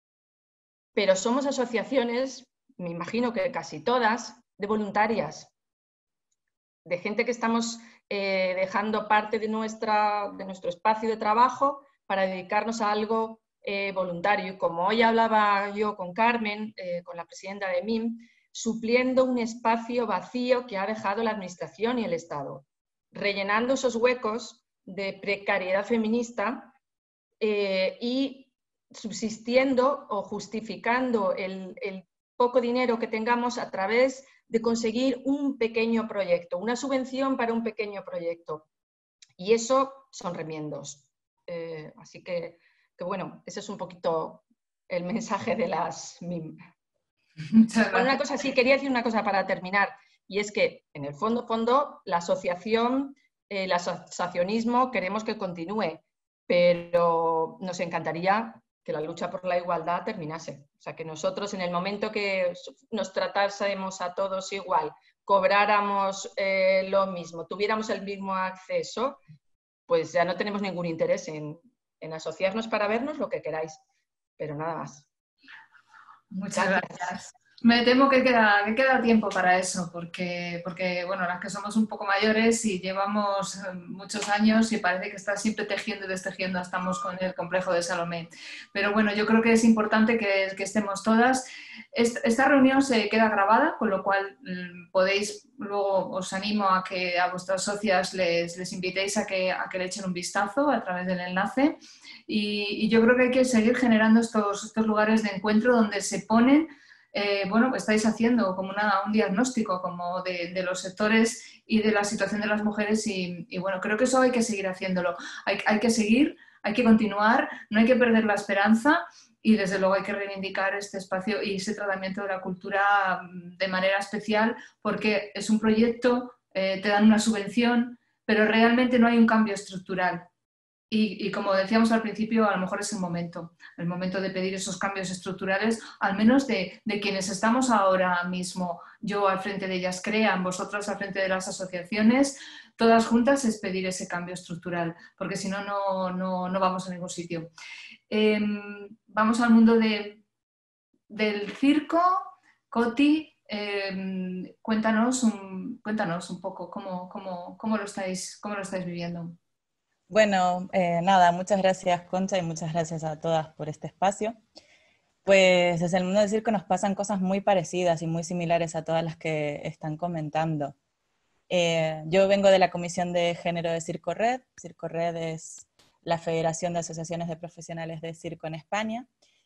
pero somos asociaciones, me imagino que casi todas, de voluntarias, de gente que estamos eh, dejando parte de, nuestra, de nuestro espacio de trabajo para dedicarnos a algo eh, voluntario. Y como hoy hablaba yo con Carmen, eh, con la presidenta de M I M, supliendo un espacio vacío que ha dejado la Administración y el Estado, rellenando esos huecos de precariedad feminista eh, y subsistiendo o justificando el, el poco dinero que tengamos a través de conseguir un pequeño proyecto, una subvención para un pequeño proyecto. Y eso son remiendos. Eh, así que, que, bueno, ese es un poquito el mensaje de las M I M. Bueno, una cosa, sí, quería decir una cosa para terminar, y es que, en el fondo, fondo, la asociación, eh, el asociacionismo queremos que continúe, pero nos encantaría que la lucha por la igualdad terminase. O sea, que nosotros en el momento que nos tratásemos a todos igual, cobráramos eh, lo mismo, tuviéramos el mismo acceso, pues ya no tenemos ningún interés en, en asociarnos para vernos lo que queráis. Pero nada más. Muchas gracias. gracias. Me temo que queda, que queda tiempo para eso, porque, porque bueno, las que somos un poco mayores y llevamos muchos años y parece que está siempre tejiendo y destejiendo, estamos con el complejo de Salomé. Pero bueno, yo creo que es importante que, que estemos todas. Esta reunión se queda grabada, con lo cual podéis, luego os animo a que a vuestras socias les, les invitéis a que, a que le echen un vistazo a través del enlace. Y, y yo creo que hay que seguir generando estos, estos lugares de encuentro donde se ponen Eh, bueno, estáis haciendo como una, un diagnóstico como de, de los sectores y de la situación de las mujeres y, y bueno, creo que eso hay que seguir haciéndolo, hay, hay que seguir, hay que continuar, no hay que perder la esperanza y desde luego hay que reivindicar este espacio y ese tratamiento de la cultura de manera especial porque es un proyecto, eh, te dan una subvención, pero realmente no hay un cambio estructural. Y, y como decíamos al principio, a lo mejor es el momento, el momento de pedir esos cambios estructurales, al menos de, de quienes estamos ahora mismo, yo al frente de Ellas Crean, vosotras al frente de las asociaciones, todas juntas es pedir ese cambio estructural, porque si no, no, no, no vamos a ningún sitio. Eh, vamos al mundo de, del circo. Coti, eh, cuéntanos, un, cuéntanos un poco cómo, cómo, cómo, lo estáis, cómo lo estáis viviendo. Bueno, eh, nada, muchas gracias Concha y muchas gracias a todas por este espacio. Pues desde el mundo del circo nos pasan cosas muy parecidas y muy similares a todas las que están comentando. Eh, yo vengo de la Comisión de Género de Circo Red. Circo Red es la Federación de Asociaciones de Profesionales de Circo en España.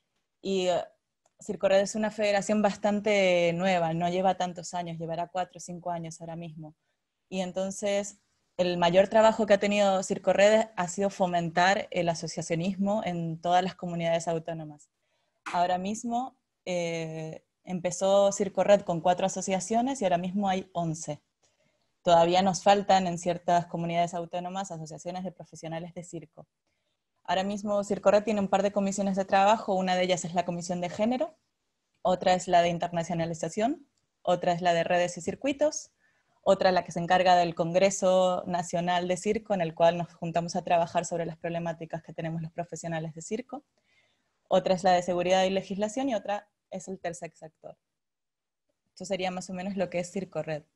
Y uh, Circo Red es una federación bastante nueva, no lleva tantos años, llevará cuatro o cinco años ahora mismo. Y entonces el mayor trabajo que ha tenido Circo Red ha sido fomentar el asociacionismo en todas las comunidades autónomas. Ahora mismo eh, empezó Circo Red con cuatro asociaciones y ahora mismo hay once. Todavía nos faltan en ciertas comunidades autónomas asociaciones de profesionales de circo. Ahora mismo Circo Red tiene un par de comisiones de trabajo, una de ellas es la Comisión de Género, otra es la de Internacionalización, otra es la de Redes y Circuitos, otra la que se encarga del Congreso Nacional de Circo, en el cual nos juntamos a trabajar sobre las problemáticas que tenemos los profesionales de circo. Otra es la de Seguridad y Legislación y otra es el tercer sector. Esto sería más o menos lo que es Circo Red.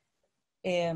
Eh,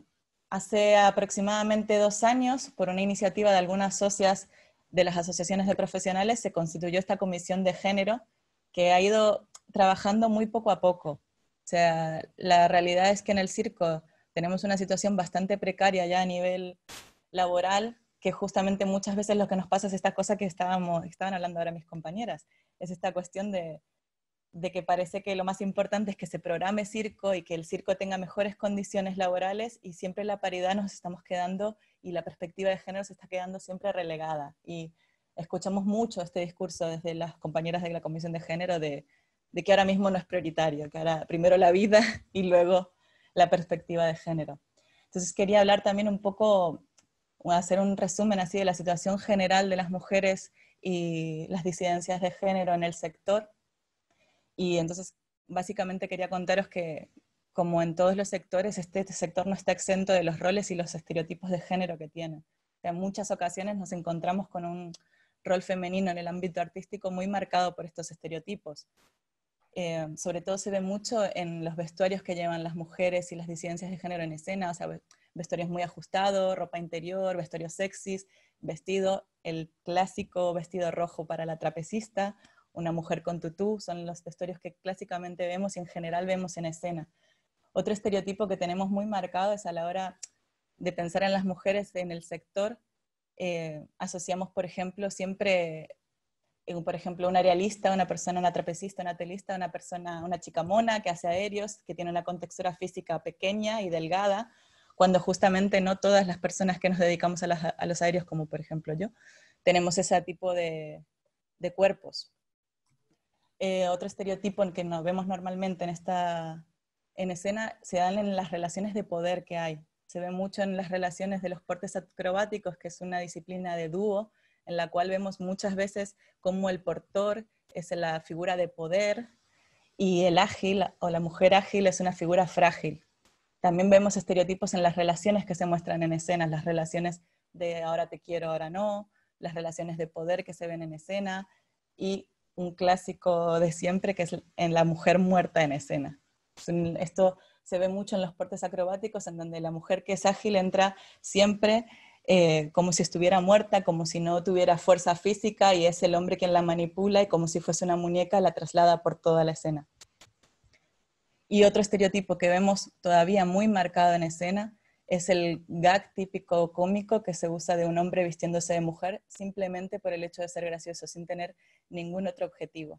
hace aproximadamente dos años, por una iniciativa de algunas socias de las asociaciones de profesionales, se constituyó esta comisión de género que ha ido trabajando muy poco a poco. O sea, la realidad es que en el circo tenemos una situación bastante precaria ya a nivel laboral, que justamente muchas veces lo que nos pasa es esta cosa que estábamos, estaban hablando ahora mis compañeras, es esta cuestión de, de que parece que lo más importante es que se programe circo y que el circo tenga mejores condiciones laborales y siempre la paridad nos estamos quedando y la perspectiva de género se está quedando siempre relegada. Y escuchamos mucho este discurso desde las compañeras de la Comisión de Género de de que ahora mismo no es prioritario, que ahora primero la vida y luego la perspectiva de género. Entonces quería hablar también un poco hacer un resumen así de la situación general de las mujeres y las disidencias de género en el sector. Y entonces, básicamente quería contaros que, como en todos los sectores, este, este sector no está exento de los roles y los estereotipos de género que tiene. O sea, en muchas ocasiones nos encontramos con un rol femenino en el ámbito artístico muy marcado por estos estereotipos. Eh, sobre todo se ve mucho en los vestuarios que llevan las mujeres y las disidencias de género en escena, o sea, vestuarios muy ajustados, ropa interior, vestuarios sexys, vestido, el clásico vestido rojo para la trapecista, una mujer con tutú, son los vestuarios que clásicamente vemos y en general vemos en escena. Otro estereotipo que tenemos muy marcado es a la hora de pensar en las mujeres en el sector, eh, asociamos, por ejemplo, siempre, eh, por ejemplo, una aerialista, una persona, una trapecista, una telista, una persona, una chica mona que hace aéreos, que tiene una contextura física pequeña y delgada, cuando justamente no todas las personas que nos dedicamos a, las, a los aéreos, como por ejemplo yo, tenemos ese tipo de, de cuerpos. Eh, otro estereotipo en que nos vemos normalmente en esta en escena se dan en las relaciones de poder que hay. Se ve mucho en las relaciones de los portes acrobáticos, que es una disciplina de dúo, en la cual vemos muchas veces cómo el portor es la figura de poder y el ágil o la mujer ágil es una figura frágil. También vemos estereotipos en las relaciones que se muestran en escenas, las relaciones de ahora te quiero, ahora no, las relaciones de poder que se ven en escena, y un clásico de siempre que es en la mujer muerta en escena. Esto se ve mucho en los portes acrobáticos, en donde la mujer que es ágil entra siempre eh, como si estuviera muerta, como si no tuviera fuerza física, y es el hombre quien la manipula y como si fuese una muñeca la traslada por toda la escena. Y otro estereotipo que vemos todavía muy marcado en escena es el gag típico cómico que se usa de un hombre vistiéndose de mujer simplemente por el hecho de ser gracioso, sin tener ningún otro objetivo.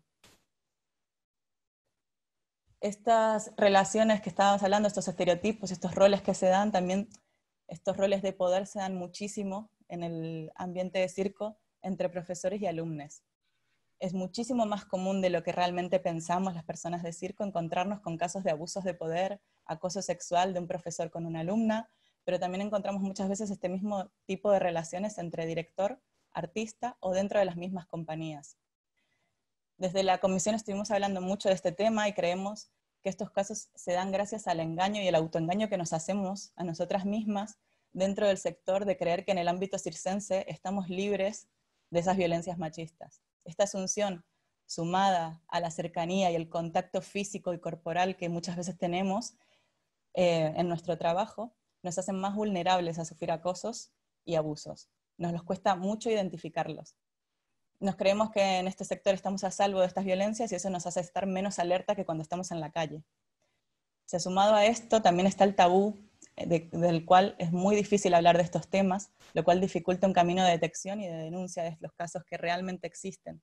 Estas relaciones que estábamos hablando, estos estereotipos, estos roles que se dan, también estos roles de poder se dan muchísimo en el ambiente de circo entre profesores y alumnos. Es muchísimo más común de lo que realmente pensamos las personas de circo encontrarnos con casos de abusos de poder, acoso sexual de un profesor con una alumna, pero también encontramos muchas veces este mismo tipo de relaciones entre director, artista o dentro de las mismas compañías. Desde la comisión estuvimos hablando mucho de este tema y creemos que estos casos se dan gracias al engaño y el autoengaño que nos hacemos a nosotras mismas dentro del sector, de creer que en el ámbito circense estamos libres de esas violencias machistas. Esta asunción, sumada a la cercanía y el contacto físico y corporal que muchas veces tenemos eh, en nuestro trabajo, nos hacen más vulnerables a sufrir acosos y abusos. Nos los cuesta mucho identificarlos. Nos creemos que en este sector estamos a salvo de estas violencias y eso nos hace estar menos alerta que cuando estamos en la calle. Se ha sumado a esto, también está el tabú, de, del cual es muy difícil hablar de estos temas, lo cual dificulta un camino de detección y de denuncia de los casos que realmente existen.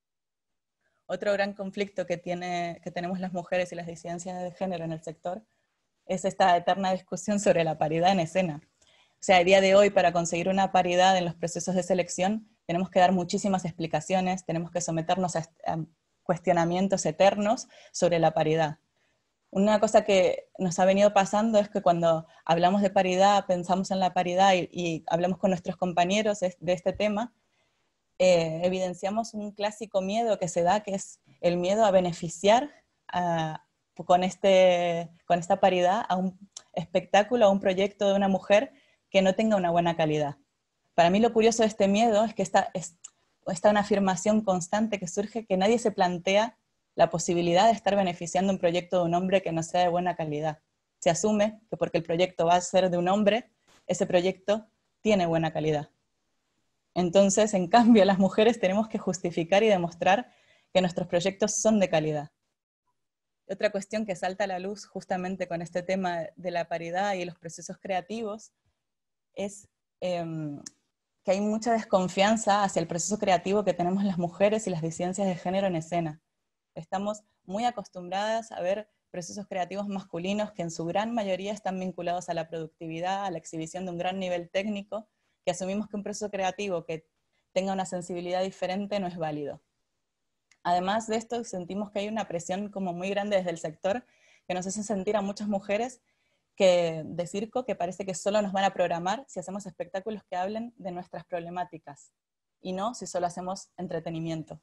Otro gran conflicto que, tiene, que tenemos las mujeres y las disidencias de género en el sector es esta eterna discusión sobre la paridad en escena. O sea, a día de hoy, para conseguir una paridad en los procesos de selección, tenemos que dar muchísimas explicaciones, tenemos que someternos a, a cuestionamientos eternos sobre la paridad. Una cosa que nos ha venido pasando es que cuando hablamos de paridad, pensamos en la paridad y, y hablamos con nuestros compañeros de este tema, eh, evidenciamos un clásico miedo que se da, que es el miedo a beneficiar a, con, este, con esta paridad a un espectáculo, a un proyecto de una mujer que no tenga una buena calidad. Para mí lo curioso de este miedo es que esta es esta una afirmación constante que surge, que nadie se plantea la posibilidad de estar beneficiando un proyecto de un hombre que no sea de buena calidad. Se asume que porque el proyecto va a ser de un hombre, ese proyecto tiene buena calidad. Entonces, en cambio, las mujeres tenemos que justificar y demostrar que nuestros proyectos son de calidad. Otra cuestión que salta a la luz justamente con este tema de la paridad y los procesos creativos es eh, que hay mucha desconfianza hacia el proceso creativo que tenemos las mujeres y las disidencias de género en escena. Estamos muy acostumbradas a ver procesos creativos masculinos que en su gran mayoría están vinculados a la productividad, a la exhibición de un gran nivel técnico, que asumimos que un proceso creativo que tenga una sensibilidad diferente no es válido. Además de esto, sentimos que hay una presión como muy grande desde el sector que nos hace sentir a muchas mujeres que, de circo que parece que solo nos van a programar si hacemos espectáculos que hablen de nuestras problemáticas y no si solo hacemos entretenimiento.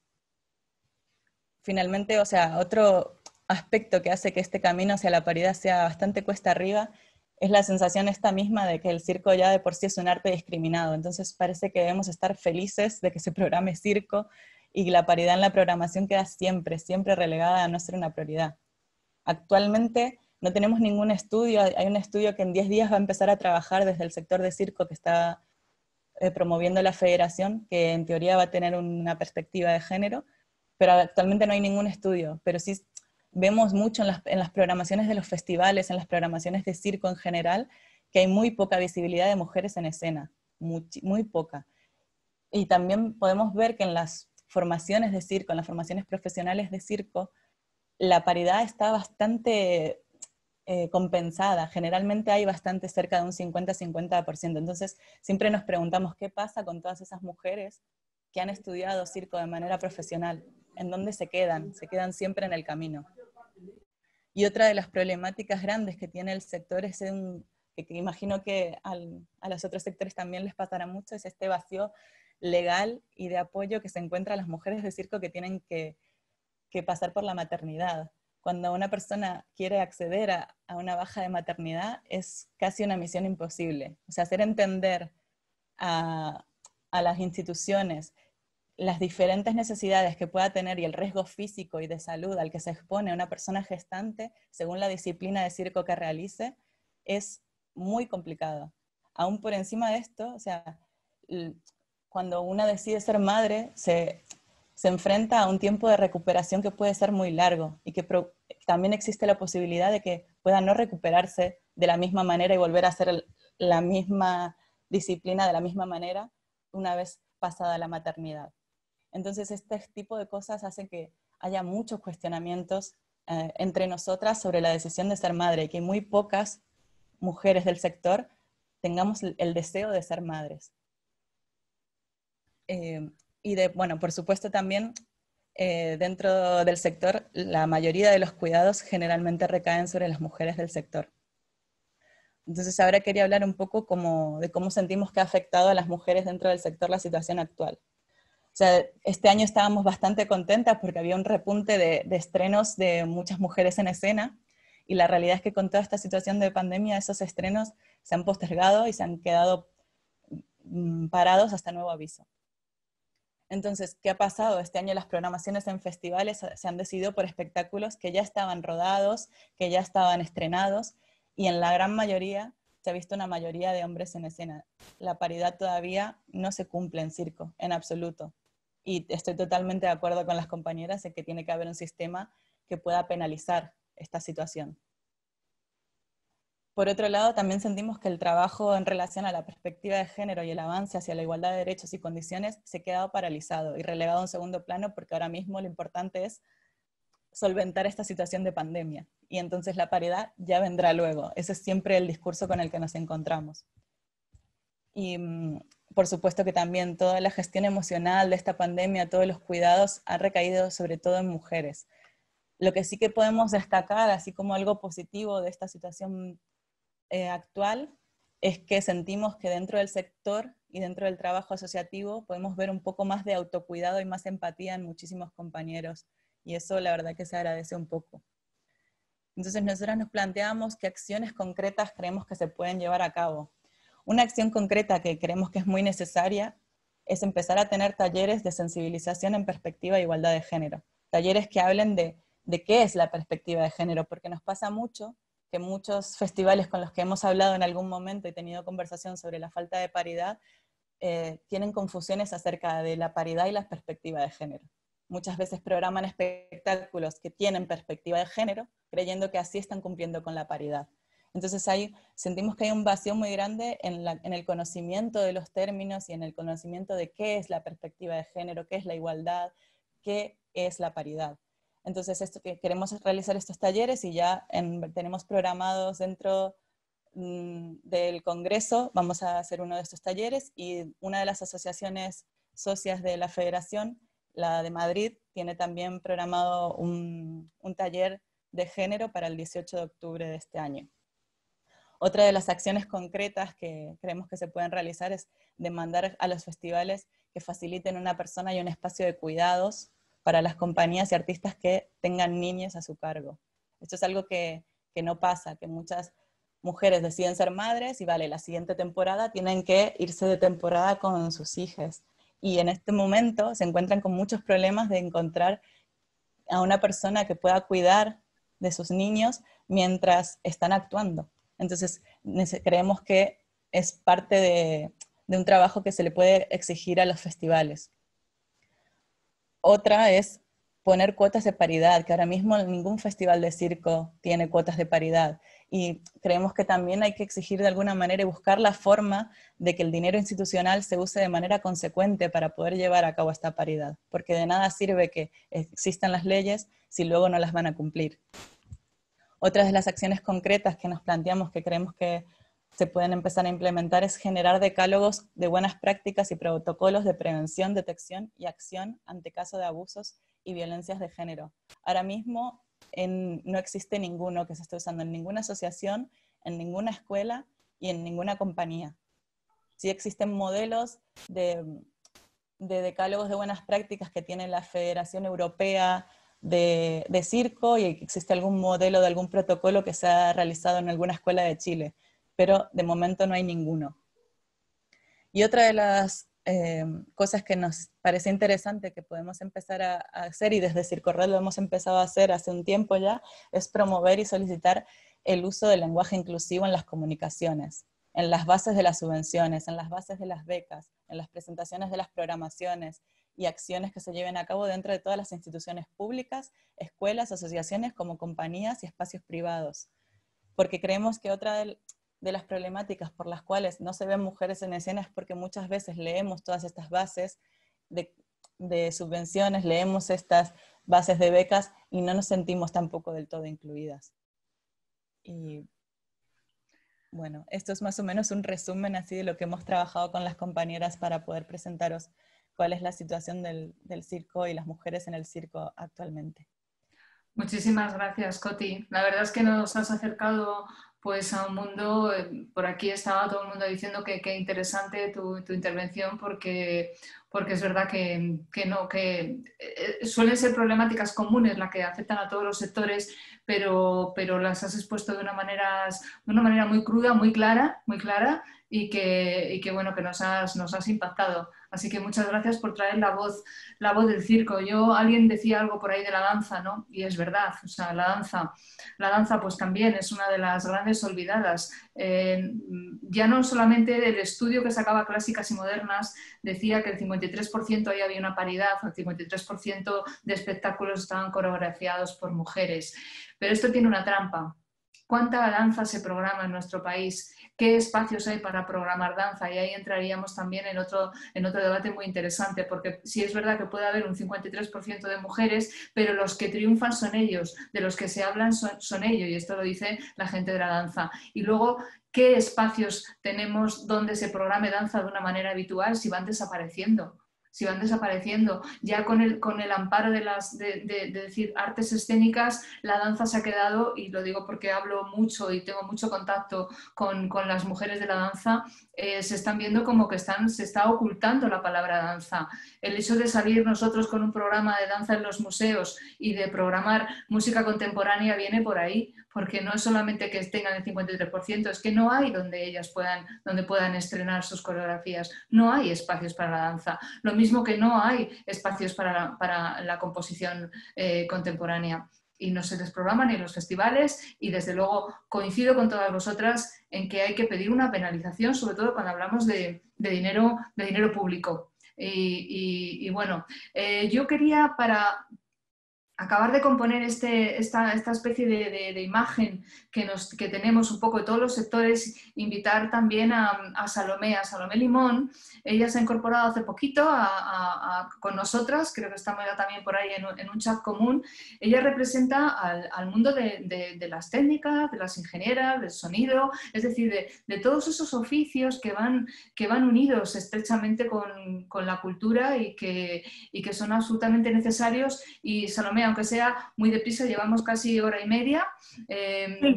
Finalmente, o sea, otro aspecto que hace que este camino hacia la paridad sea bastante cuesta arriba es la sensación esta misma de que el circo ya de por sí es un arte discriminado. Entonces parece que debemos estar felices de que se programe circo y la paridad en la programación queda siempre, siempre relegada a no ser una prioridad. Actualmente no tenemos ningún estudio, hay un estudio que en diez días va a empezar a trabajar desde el sector de circo que está eh, promoviendo la federación, que en teoría va a tener una perspectiva de género, pero actualmente no hay ningún estudio, pero sí vemos mucho en las, en las programaciones de los festivales, en las programaciones de circo en general, que hay muy poca visibilidad de mujeres en escena, muy, muy poca. Y también podemos ver que en las formaciones de circo, en las formaciones profesionales de circo, la paridad está bastante eh, compensada. Generalmente hay bastante cerca de un cincuenta a cincuenta por ciento. Entonces siempre nos preguntamos qué pasa con todas esas mujeres que han estudiado circo de manera profesional. ¿En dónde se quedan? Se quedan siempre en el camino. Y otra de las problemáticas grandes que tiene el sector es un, que, que imagino que al, a los otros sectores también les pasará mucho, es este vacío legal y de apoyo que se encuentra a las mujeres de circo que tienen que, que pasar por la maternidad. Cuando una persona quiere acceder a, a una baja de maternidad es casi una misión imposible. O sea, hacer entender a, a las instituciones las diferentes necesidades que pueda tener y el riesgo físico y de salud al que se expone una persona gestante, según la disciplina de circo que realice, es muy complicado. Aún por encima de esto, o sea, cuando una decide ser madre, se, se enfrenta a un tiempo de recuperación que puede ser muy largo y que pro, también existe la posibilidad de que pueda no recuperarse de la misma manera y volver a hacer la misma disciplina de la misma manera una vez pasada la maternidad. Entonces, este tipo de cosas hacen que haya muchos cuestionamientos eh, entre nosotras sobre la decisión de ser madre, y que muy pocas mujeres del sector tengamos el deseo de ser madres. Eh, y, de, bueno, por supuesto también, eh, dentro del sector, la mayoría de los cuidados generalmente recaen sobre las mujeres del sector. Entonces, ahora quería hablar un poco como de cómo sentimos que ha afectado a las mujeres dentro del sector la situación actual. O sea, este año estábamos bastante contentas porque había un repunte de, de estrenos de muchas mujeres en escena, y la realidad es que con toda esta situación de pandemia esos estrenos se han postergado y se han quedado mm, parados hasta nuevo aviso. Entonces, ¿qué ha pasado? Este año las programaciones en festivales se han decidido por espectáculos que ya estaban rodados, que ya estaban estrenados, y en la gran mayoría se ha visto una mayoría de hombres en escena. La paridad todavía no se cumple en circo, en absoluto. Y estoy totalmente de acuerdo con las compañeras en que tiene que haber un sistema que pueda penalizar esta situación. Por otro lado, también sentimos que el trabajo en relación a la perspectiva de género y el avance hacia la igualdad de derechos y condiciones se ha quedado paralizado y relegado a un segundo plano, porque ahora mismo lo importante es solventar esta situación de pandemia. Y entonces la paridad ya vendrá luego. Ese es siempre el discurso con el que nos encontramos. Y por supuesto que también toda la gestión emocional de esta pandemia, todos los cuidados, han recaído sobre todo en mujeres. Lo que sí que podemos destacar, así como algo positivo de esta situación eh, actual, es que sentimos que dentro del sector y dentro del trabajo asociativo podemos ver un poco más de autocuidado y más empatía en muchísimos compañeros. Y eso la verdad que se agradece un poco. Entonces nosotros nos planteamos qué acciones concretas creemos que se pueden llevar a cabo. Una acción concreta que creemos que es muy necesaria es empezar a tener talleres de sensibilización en perspectiva de igualdad de género. Talleres que hablen de, de qué es la perspectiva de género, porque nos pasa mucho que muchos festivales con los que hemos hablado en algún momento y tenido conversación sobre la falta de paridad, eh, tienen confusiones acerca de la paridad y la perspectiva de género. Muchas veces programan espectáculos que tienen perspectiva de género, creyendo que así están cumpliendo con la paridad. Entonces hay, sentimos que hay un vacío muy grande en, la, en el conocimiento de los términos y en el conocimiento de qué es la perspectiva de género, qué es la igualdad, qué es la paridad. Entonces esto, que queremos realizar estos talleres y ya en, tenemos programados dentro mmm, del Congreso, vamos a hacer uno de estos talleres, y una de las asociaciones socias de la Federación, la de Madrid, tiene también programado un, un taller de género para el dieciocho de octubre de este año. Otra de las acciones concretas que creemos que se pueden realizar es demandar a los festivales que faciliten una persona y un espacio de cuidados para las compañías y artistas que tengan niños a su cargo. Esto es algo que, que no pasa, que muchas mujeres deciden ser madres y vale, la siguiente temporada tienen que irse de temporada con sus hijas. Y en este momento se encuentran con muchos problemas de encontrar a una persona que pueda cuidar de sus niños mientras están actuando. Entonces, creemos que es parte de, de un trabajo que se le puede exigir a los festivales. Otra es poner cuotas de paridad, que ahora mismo ningún festival de circo tiene cuotas de paridad. Y creemos que también hay que exigir de alguna manera y buscar la forma de que el dinero institucional se use de manera consecuente para poder llevar a cabo esta paridad. Porque de nada sirve que existan las leyes si luego no las van a cumplir. Otra de las acciones concretas que nos planteamos que creemos que se pueden empezar a implementar es generar decálogos de buenas prácticas y protocolos de prevención, detección y acción ante casos de abusos y violencias de género. Ahora mismo en, no existe ninguno que se esté usando en ninguna asociación, en ninguna escuela y en ninguna compañía. Sí existen modelos de, de decálogos de buenas prácticas que tiene la Federación Europea de, de Circo y existe algún modelo de algún protocolo que se ha realizado en alguna escuela de Chile, pero de momento no hay ninguno. Y otra de las eh, cosas que nos parece interesante que podemos empezar a, a hacer, y desde Circorred lo hemos empezado a hacer hace un tiempo ya, es promover y solicitar el uso del lenguaje inclusivo en las comunicaciones, en las bases de las subvenciones, en las bases de las becas, en las presentaciones de las programaciones y acciones que se lleven a cabo dentro de todas las instituciones públicas, escuelas, asociaciones como compañías y espacios privados. Porque creemos que otra del, de las problemáticas por las cuales no se ven mujeres en escena es porque muchas veces leemos todas estas bases de, de subvenciones, leemos estas bases de becas y no nos sentimos tampoco del todo incluidas. Y bueno, esto es más o menos un resumen así de lo que hemos trabajado con las compañeras para poder presentaros cuál es la situación del, del circo y las mujeres en el circo actualmente. Muchísimas gracias, Coti. La verdad es que nos has acercado pues a un mundo, por aquí estaba todo el mundo diciendo que, que interesante tu, tu intervención porque, porque es verdad que, que, no, que suelen ser problemáticas comunes las que afectan a todos los sectores, pero, pero las has expuesto de una manera, de una manera muy cruda, muy clara, muy clara y que, y que bueno, que nos has, nos has impactado. Así que muchas gracias por traer la voz, la voz del circo. Yo, alguien decía algo por ahí de la danza, ¿no? Y es verdad, o sea, la danza, la danza pues también es una de las grandes olvidadas. Eh, ya no solamente del estudio que sacaba Clásicas y Modernas decía que el cincuenta y tres por ciento ahí había una paridad, el cincuenta y tres por ciento de espectáculos estaban coreografiados por mujeres. Pero esto tiene una trampa. ¿Cuánta danza se programa en nuestro país? ¿Qué espacios hay para programar danza? Y ahí entraríamos también en otro, en otro debate muy interesante, porque sí es verdad que puede haber un cincuenta y tres por ciento de mujeres, pero los que triunfan son ellos, de los que se hablan son, son ellos, y esto lo dice la gente de la danza. Y luego, ¿qué espacios tenemos donde se programe danza de una manera habitual si van desapareciendo? Si van desapareciendo, ya con el, con el amparo de las de, de, de decir artes escénicas, la danza se ha quedado, y lo digo porque hablo mucho y tengo mucho contacto con, con las mujeres de la danza, eh, se están viendo como que están, se está ocultando la palabra danza. El hecho de salir nosotros con un programa de danza en los museos y de programar música contemporánea viene por ahí, porque no es solamente que tengan el cincuenta y tres por ciento, es que no hay donde ellas puedan, donde puedan estrenar sus coreografías, no hay espacios para la danza, lo mismo que no hay espacios para la, para la composición eh, contemporánea. Y no se les programa ni en los festivales, y desde luego coincido con todas vosotras en que hay que pedir una penalización, sobre todo cuando hablamos de, de, dinero, de dinero público. Y, y, y bueno, eh, yo quería para acabar de componer este, esta, esta especie de, de, de imagen que, nos, que tenemos un poco de todos los sectores, invitar también a, a Salomé, a Salomé Limón. Ella se ha incorporado hace poquito a, a, a, con nosotras, creo que estamos ya también por ahí en un, en un chat común. Ella representa al, al mundo de, de, de las técnicas, de las ingenieras, del sonido, es decir, de, de todos esos oficios que van, que van unidos estrechamente con, con la cultura y que, y que son absolutamente necesarios. Y Salomé, aunque sea muy deprisa, llevamos casi hora y media. Eh, sí.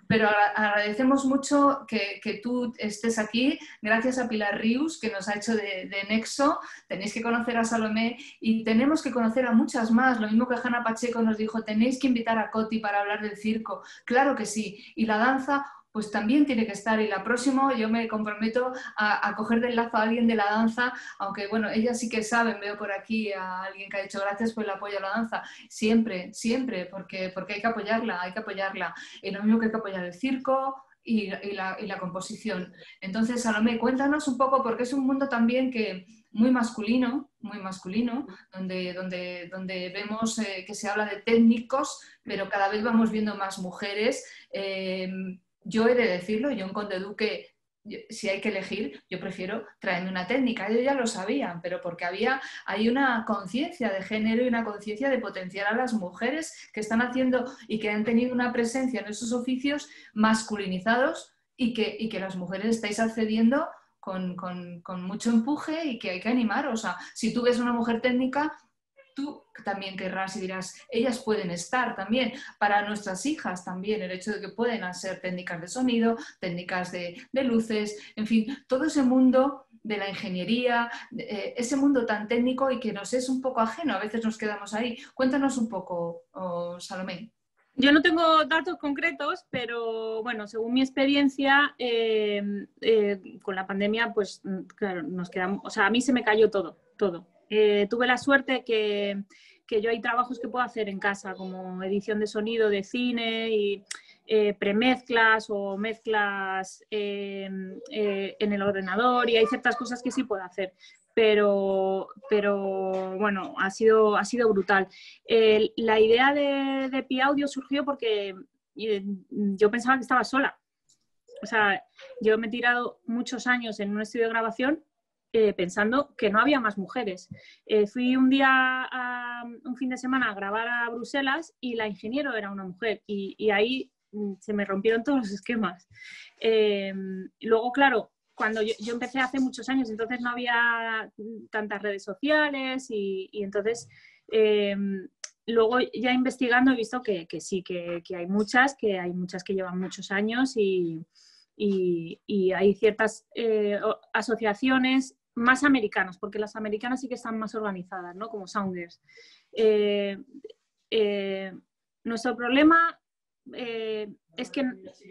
pero agradecemos mucho que, que tú estés aquí, gracias a Pilar Rius, que nos ha hecho de, de nexo. Tenéis que conocer a Salomé y tenemos que conocer a muchas más. Lo mismo que Hanna Pacheco nos dijo, tenéis que invitar a Coti para hablar del circo. Claro que sí. Y la danza, pues también tiene que estar. Y la próxima yo me comprometo a, a coger del lazo a alguien de la danza, aunque bueno, ellas sí que saben, veo por aquí a alguien que ha dicho gracias por el apoyo a la danza. Siempre, siempre, porque, porque hay que apoyarla, hay que apoyarla. Y lo mismo que hay que apoyar el circo y, y, la, y la composición. Entonces, Salomé, cuéntanos un poco, porque es un mundo también que muy masculino, muy masculino, donde, donde, donde vemos eh, que se habla de técnicos, pero cada vez vamos viendo más mujeres. Eh, Yo he de decirlo, yo en Conde Duque, si hay que elegir, yo prefiero traerme una técnica. Ellos ya lo sabían, pero porque había, hay una conciencia de género y una conciencia de potenciar a las mujeres que están haciendo y que han tenido una presencia en esos oficios masculinizados y que, y que las mujeres estáis accediendo con, con, con mucho empuje y que hay que animar. O sea, si tú ves una mujer técnica, tú también querrás y dirás, ellas pueden estar también, para nuestras hijas también, el hecho de que pueden ser técnicas de sonido, técnicas de, de luces, en fin, todo ese mundo de la ingeniería, eh, ese mundo tan técnico y que nos es un poco ajeno, a veces nos quedamos ahí. Cuéntanos un poco, oh, Salomé. Yo no tengo datos concretos, pero bueno, según mi experiencia eh, eh, con la pandemia, pues claro, nos quedamos, o sea, a mí se me cayó todo, todo. Eh, tuve la suerte que, que yo hay trabajos que puedo hacer en casa, como edición de sonido de cine y eh, premezclas o mezclas eh, eh, en el ordenador, y hay ciertas cosas que sí puedo hacer, pero, pero bueno, ha sido, ha sido brutal. Eh, la idea de, de Pi Audio surgió porque eh, yo pensaba que estaba sola. O sea, yo me he tirado muchos años en un estudio de grabación Eh, pensando que no había más mujeres. Eh, fui un día, a, un fin de semana, a grabar a Bruselas y la ingeniero era una mujer y, y ahí mm, se me rompieron todos los esquemas. Eh, luego, claro, cuando yo, yo empecé hace muchos años, entonces no había tantas redes sociales y, y entonces eh, luego ya investigando he visto que, que sí, que, que hay muchas, que hay muchas que llevan muchos años y, y, y hay ciertas eh, asociaciones más americanas, porque las americanas sí que están más organizadas, ¿no? Como Sounders. Eh, eh, nuestro problema eh, es que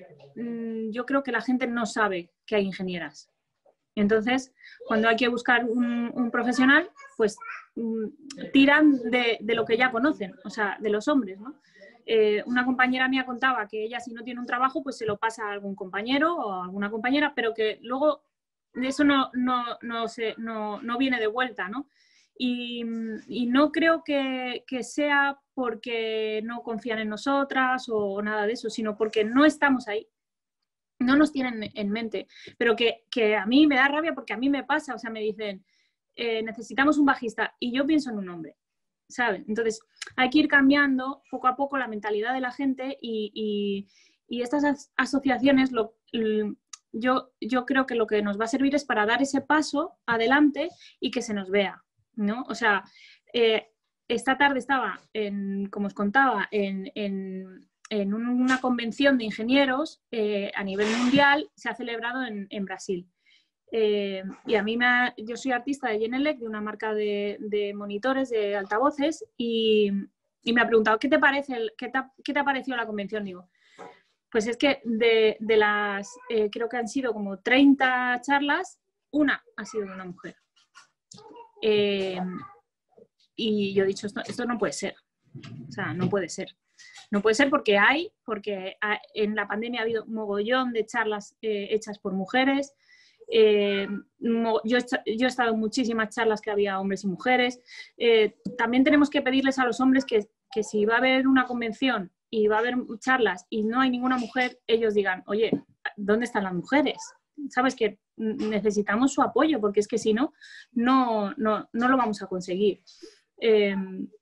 mm, yo creo que la gente no sabe que hay ingenieras. Entonces, cuando hay que buscar un, un profesional, pues mm, tiran de, de lo que ya conocen, o sea, de los hombres, ¿no? Eh, una compañera mía contaba que ella, si no tiene un trabajo, pues se lo pasa a algún compañero o a alguna compañera, pero que luego eso no, no, no, se, no, no viene de vuelta, ¿no? Y, y no creo que, que sea porque no confían en nosotras o nada de eso, sino porque no estamos ahí. No nos tienen en mente. Pero que, que a mí me da rabia porque a mí me pasa, o sea, me dicen, eh, necesitamos un bajista y yo pienso en un hombre, ¿sabes? Entonces, hay que ir cambiando poco a poco la mentalidad de la gente y, y, y estas as asociaciones, lo, yo, yo creo que lo que nos va a servir es para dar ese paso adelante y que se nos vea, ¿no? O sea, eh, esta tarde estaba, en, como os contaba, en, en, en una convención de ingenieros eh, a nivel mundial, se ha celebrado en, en Brasil. Eh, y a mí me ha, yo soy artista de Genelec, de una marca de, de monitores, de altavoces, y, y me ha preguntado, ¿qué te parece, el, qué, te, qué te ha parecido la convención? Digo, pues es que de, de las, eh, creo que han sido como treinta charlas, una ha sido de una mujer. Eh, y yo he dicho, esto, esto no puede ser, o sea, no puede ser. No puede ser porque hay, porque en la pandemia ha habido un mogollón de charlas eh, hechas por mujeres. Eh, yo, yo he estado en muchísimas charlas que había hombres y mujeres. Eh, también tenemos que pedirles a los hombres que, que si va a haber una convención y va a haber charlas y no hay ninguna mujer, ellos digan, oye, ¿dónde están las mujeres? ¿Sabes? Que necesitamos su apoyo, porque es que si no, no, no, no lo vamos a conseguir. Eh,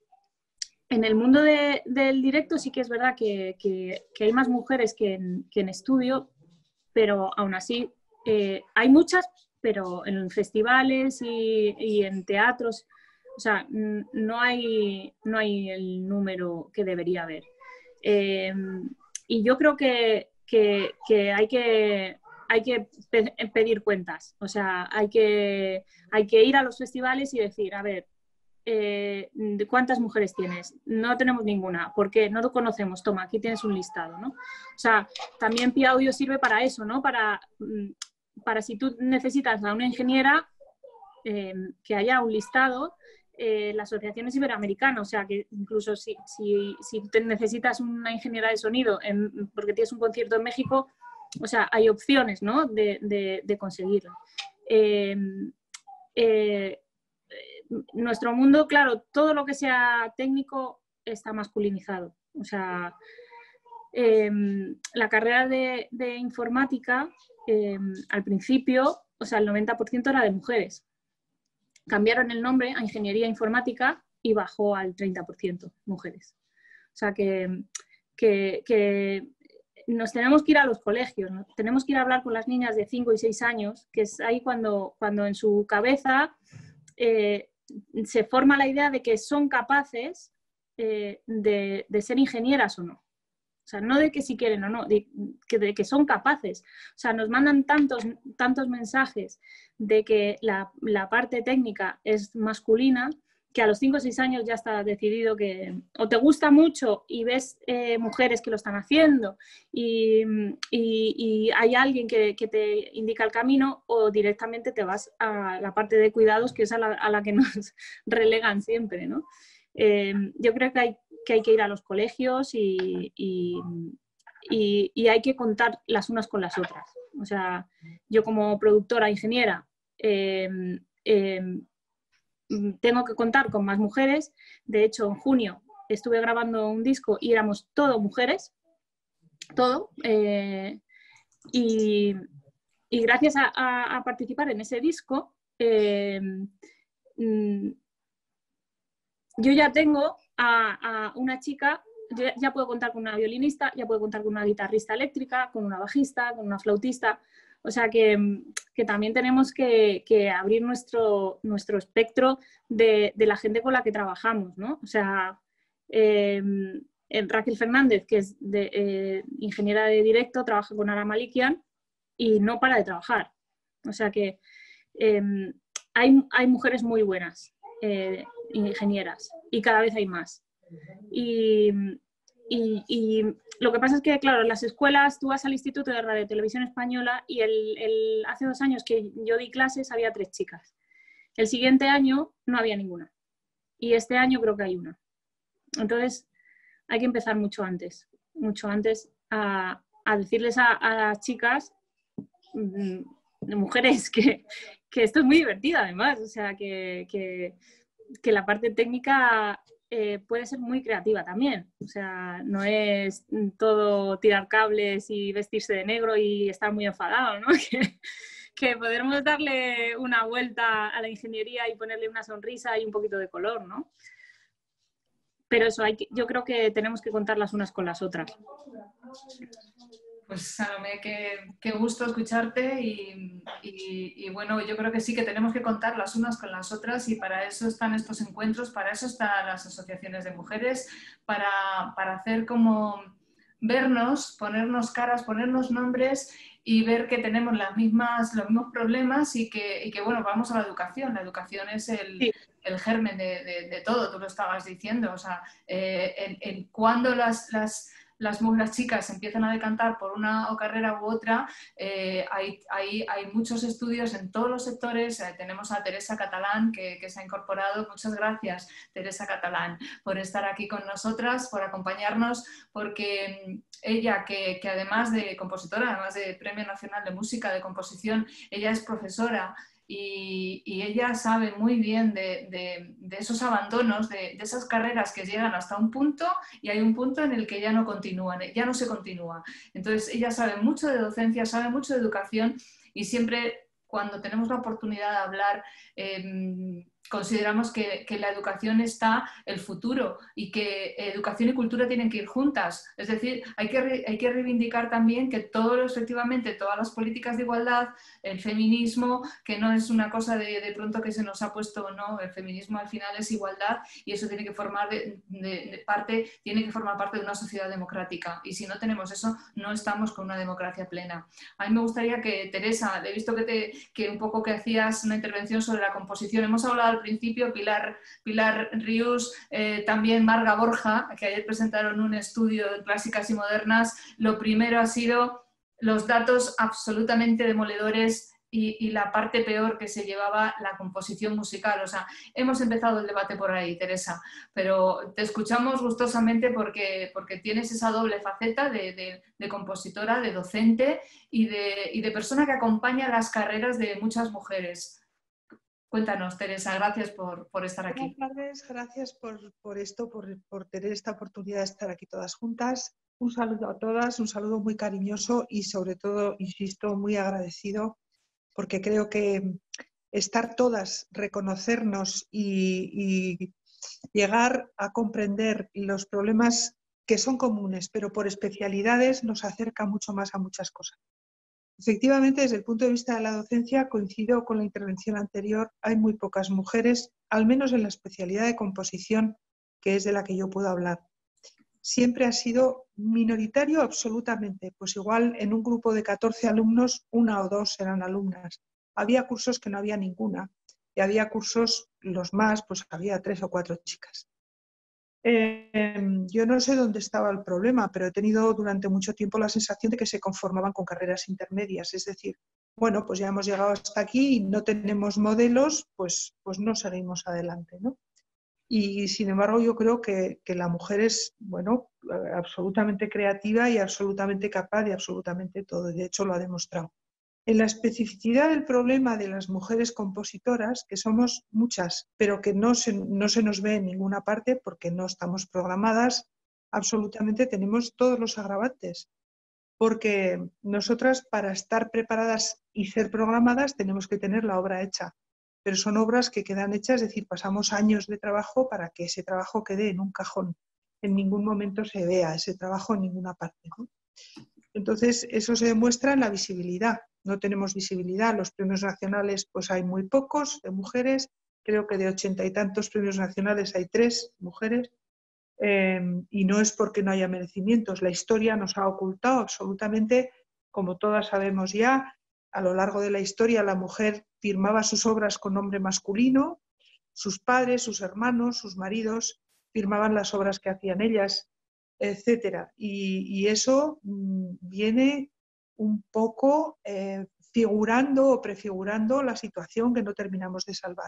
en el mundo de, del directo sí que es verdad que, que, que hay más mujeres que en, que en estudio, pero aún así eh, hay muchas, pero en festivales y, y en teatros, o sea, no hay, no hay el número que debería haber. Eh, y yo creo que, que, que hay que... hay que pe pedir cuentas, o sea, hay que, hay que ir a los festivales y decir, a ver, eh, ¿cuántas mujeres tienes? No tenemos ninguna. ¿Por qué? No lo conocemos. Toma, aquí tienes un listado, ¿no? O sea, también Pi Audio sirve para eso, ¿no? Para, para si tú necesitas a una ingeniera, eh, que haya un listado. Eh, la asociación es iberoamericana, o sea que incluso si, si, si te necesitas una ingeniera de sonido en, porque tienes un concierto en México, o sea, hay opciones, ¿no? de, de, de conseguirlo. Eh, eh, nuestro mundo, claro, todo lo que sea técnico está masculinizado. O sea, eh, la carrera de, de informática, eh, al principio, o sea, el noventa por ciento era de mujeres. Cambiaron el nombre a Ingeniería Informática y bajó al treinta por ciento mujeres. O sea, que... que, que nos tenemos que ir a los colegios, ¿no? Tenemos que ir a hablar con las niñas de cinco y seis años, que es ahí cuando, cuando en su cabeza eh, se forma la idea de que son capaces eh, de, de ser ingenieras o no. O sea, no de que si quieren o no, de que, de que son capaces. O sea, nos mandan tantos, tantos mensajes de que la, la parte técnica es masculina, que a los cinco o seis años ya está decidido que o te gusta mucho y ves eh, mujeres que lo están haciendo y, y, y hay alguien que, que te indica el camino, o directamente te vas a la parte de cuidados, que es a la, a la que nos relegan siempre, ¿no? Eh, yo creo que hay, que hay que ir a los colegios y, y, y, y hay que contar las unas con las otras. O sea, yo como productora ingeniera eh, eh, tengo que contar con más mujeres. De hecho, en junio estuve grabando un disco y éramos todo mujeres, todo. Eh, y, y gracias a, a, a participar en ese disco, eh, yo ya tengo a, a una chica, ya, ya puedo contar con una violinista, ya puedo contar con una guitarrista eléctrica, con una bajista, con una flautista. O sea que, que también tenemos que, que abrir nuestro, nuestro espectro de, de la gente con la que trabajamos, ¿no? O sea, eh, Raquel Fernández, que es de, eh, ingeniera de directo, trabaja con Ara Malikian y no para de trabajar. O sea que eh, hay, hay mujeres muy buenas, eh, ingenieras, y cada vez hay más. Y... Y, y lo que pasa es que, claro, en las escuelas tú vas al Instituto de Radio y Televisión Española y el, el, hace dos años que yo di clases había tres chicas. El siguiente año no había ninguna. Y este año creo que hay una. Entonces hay que empezar mucho antes, mucho antes a, a decirles a, a las chicas, de mujeres, que, que esto es muy divertido además. O sea, que, que, que la parte técnica... Eh, puede ser muy creativa también, o sea, no es todo tirar cables y vestirse de negro y estar muy enfadado, ¿no? Que, que podemos darle una vuelta a la ingeniería y ponerle una sonrisa y un poquito de color, ¿no? Pero eso, hay que, yo creo que tenemos que contar las unas con las otras. Pues Salomé, qué, qué gusto escucharte y, y, y bueno, yo creo que sí que tenemos que contar las unas con las otras y para eso están estos encuentros, para eso están las asociaciones de mujeres, para, para hacer como vernos, ponernos caras, ponernos nombres y ver que tenemos las mismas, los mismos problemas y que, y que bueno, vamos a la educación. La educación es el, sí. el germen de, de, de todo, tú lo estabas diciendo, o sea, eh, en, en cuando las... las Las, las chicas empiezan a decantar por una o carrera u otra, eh, hay, hay, hay muchos estudios en todos los sectores. Eh, tenemos a Teresa Catalán que, que se ha incorporado. Muchas gracias, Teresa Catalán, por estar aquí con nosotras, por acompañarnos, porque ella, que, que además de compositora, además de Premio Nacional de Música de Composición, ella es profesora. Y, y ella sabe muy bien de, de, de esos abandonos, de, de esas carreras que llegan hasta un punto y hay un punto en el que ya no continúan, ya no se continúa. Entonces ella sabe mucho de docencia, sabe mucho de educación y siempre cuando tenemos la oportunidad de hablar, eh, consideramos que, que en la educación está el futuro y que educación y cultura tienen que ir juntas. Es decir, hay que, hay que reivindicar también que todo, efectivamente, todas las políticas de igualdad, el feminismo, que no es una cosa de, de pronto que se nos ha puesto, no, el feminismo al final es igualdad y eso tiene que formar de, de, de parte, tiene que formar parte de una sociedad democrática, y si no tenemos eso, no estamos con una democracia plena. A mí me gustaría que, Teresa, he visto que, te, que un poco que hacías una intervención sobre la composición. Hemos hablado al principio, Pilar, Pilar Rius, eh, también Marga Borja, que ayer presentaron un estudio de clásicas y modernas. Lo primero ha sido los datos absolutamente demoledores y, y la parte peor que se llevaba la composición musical. O sea, hemos empezado el debate por ahí, Teresa, pero te escuchamos gustosamente porque, porque tienes esa doble faceta de, de, de compositora, de docente y de, y de persona que acompaña las carreras de muchas mujeres. Cuéntanos, Teresa, gracias por, por estar aquí. Buenas tardes, gracias por, por esto, por, por tener esta oportunidad de estar aquí todas juntas. Un saludo a todas, un saludo muy cariñoso y sobre todo, insisto, muy agradecido, porque creo que estar todas, reconocernos y, y llegar a comprender los problemas que son comunes, pero por especialidades, nos acerca mucho más a muchas cosas. Efectivamente, desde el punto de vista de la docencia, coincido con la intervención anterior, hay muy pocas mujeres, al menos en la especialidad de composición, que es de la que yo puedo hablar. Siempre ha sido minoritario absolutamente, pues igual en un grupo de catorce alumnos, una o dos eran alumnas. Había cursos que no había ninguna, y había cursos, los más, pues había tres o cuatro chicas. Eh, yo no sé dónde estaba el problema, pero he tenido durante mucho tiempo la sensación de que se conformaban con carreras intermedias. Es decir, bueno, pues ya hemos llegado hasta aquí y no tenemos modelos, pues, pues no seguimos adelante, ¿no? Y sin embargo yo creo que, que la mujer es, bueno, absolutamente creativa y absolutamente capaz de absolutamente todo. De hecho lo ha demostrado. En la especificidad del problema de las mujeres compositoras, que somos muchas, pero que no se, no se nos ve en ninguna parte porque no estamos programadas, absolutamente tenemos todos los agravantes. Porque nosotras, para estar preparadas y ser programadas, tenemos que tener la obra hecha. Pero son obras que quedan hechas, es decir, pasamos años de trabajo para que ese trabajo quede en un cajón. En ningún momento se vea ese trabajo en ninguna parte, ¿no? Entonces, eso se demuestra en la visibilidad. No tenemos visibilidad. Los premios nacionales, pues hay muy pocos de mujeres. Creo que de ochenta y tantos premios nacionales hay tres mujeres. Eh, y no es porque no haya merecimientos. La historia nos ha ocultado absolutamente, como todas sabemos ya, a lo largo de la historia la mujer firmaba sus obras con nombre masculino, sus padres, sus hermanos, sus maridos firmaban las obras que hacían ellas, etcétera. Y, y eso mmm, viene un poco eh, figurando o prefigurando la situación que no terminamos de salvar.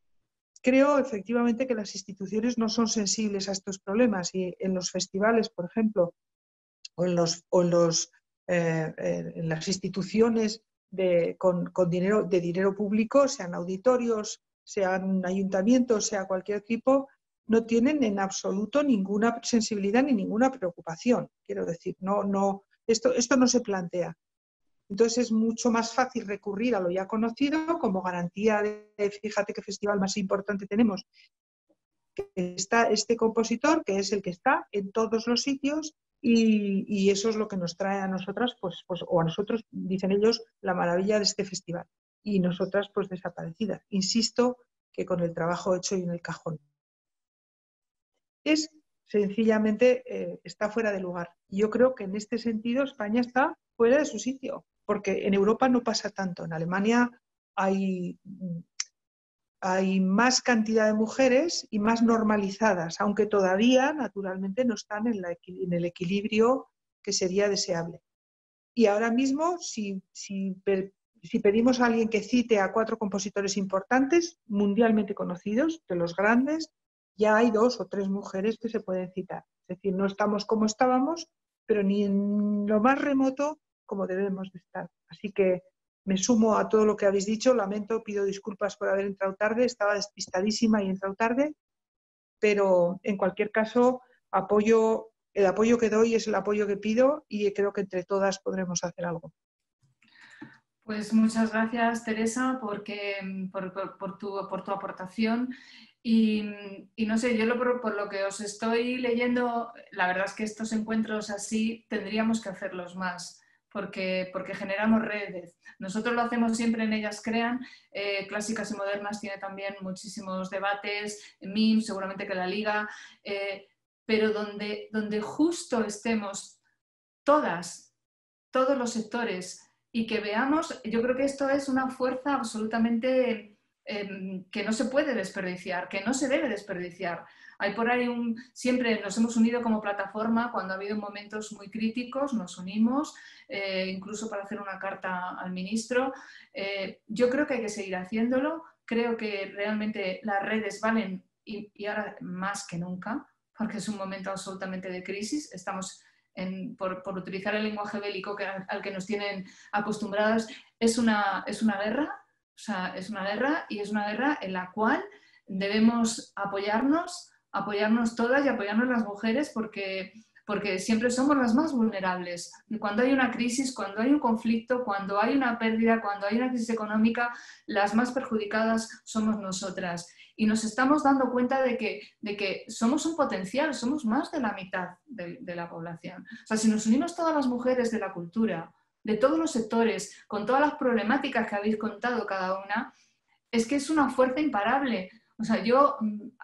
Creo efectivamente que las instituciones no son sensibles a estos problemas y en los festivales, por ejemplo, o en, los, o en, los, eh, en las instituciones de, con, con dinero, de dinero público, sean auditorios, sean ayuntamientos, sea cualquier tipo, no tienen en absoluto ninguna sensibilidad ni ninguna preocupación. Quiero decir, no, no, esto, esto no se plantea. Entonces es mucho más fácil recurrir a lo ya conocido como garantía de, fíjate qué festival más importante tenemos, que está este compositor, que es el que está en todos los sitios, y, y eso es lo que nos trae a nosotras, pues, pues, o a nosotros, dicen ellos, la maravilla de este festival. Y nosotras, pues desaparecidas. Insisto que con el trabajo hecho y en el cajón. Es sencillamente, eh, está fuera de lugar. Y yo creo que en este sentido España está fuera de su sitio, porque en Europa no pasa tanto. En Alemania hay, hay más cantidad de mujeres y más normalizadas, aunque todavía, naturalmente, no están en, la, en el equilibrio que sería deseable. Y ahora mismo, si, si, si pedimos a alguien que cite a cuatro compositores importantes, mundialmente conocidos, de los grandes, ya hay dos o tres mujeres que se pueden citar. Es decir, no estamos como estábamos, pero ni en lo más remoto como debemos de estar. Así que me sumo a todo lo que habéis dicho, lamento, pido disculpas por haber entrado tarde, estaba despistadísima y he entrado tarde, pero en cualquier caso apoyo, el apoyo que doy es el apoyo que pido y creo que entre todas podremos hacer algo. Pues muchas gracias, Teresa, porque, por, por, por, tu, por tu aportación. Y, y no sé, yo lo, por, por lo que os estoy leyendo, la verdad es que estos encuentros así tendríamos que hacerlos más, porque, porque generamos redes. Nosotros lo hacemos siempre en Ellas Crean, eh, Clásicas y Modernas tiene también muchísimos debates, M I M, seguramente que la Liga, eh, pero donde, donde justo estemos todas, todos los sectores, y que veamos, yo creo que esto es una fuerza absolutamente eh, que no se puede desperdiciar, que no se debe desperdiciar. Hay por ahí un, siempre nos hemos unido como plataforma cuando ha habido momentos muy críticos, nos unimos, eh, incluso para hacer una carta al ministro. Eh, yo creo que hay que seguir haciéndolo, creo que realmente las redes valen y, y ahora más que nunca, porque es un momento absolutamente de crisis, estamos... En, por, por utilizar el lenguaje bélico que, al que nos tienen acostumbrados, es una, es una guerra, o sea, es una guerra y es una guerra en la cual debemos apoyarnos, apoyarnos todas y apoyarnos las mujeres porque, porque siempre somos las más vulnerables. Cuando hay una crisis, cuando hay un conflicto, cuando hay una pérdida, cuando hay una crisis económica, las más perjudicadas somos nosotras. Y nos estamos dando cuenta de que, de que somos un potencial, somos más de la mitad de, de la población. O sea, si nos unimos todas las mujeres de la cultura, de todos los sectores, con todas las problemáticas que habéis contado cada una, es que es una fuerza imparable. O sea, yo,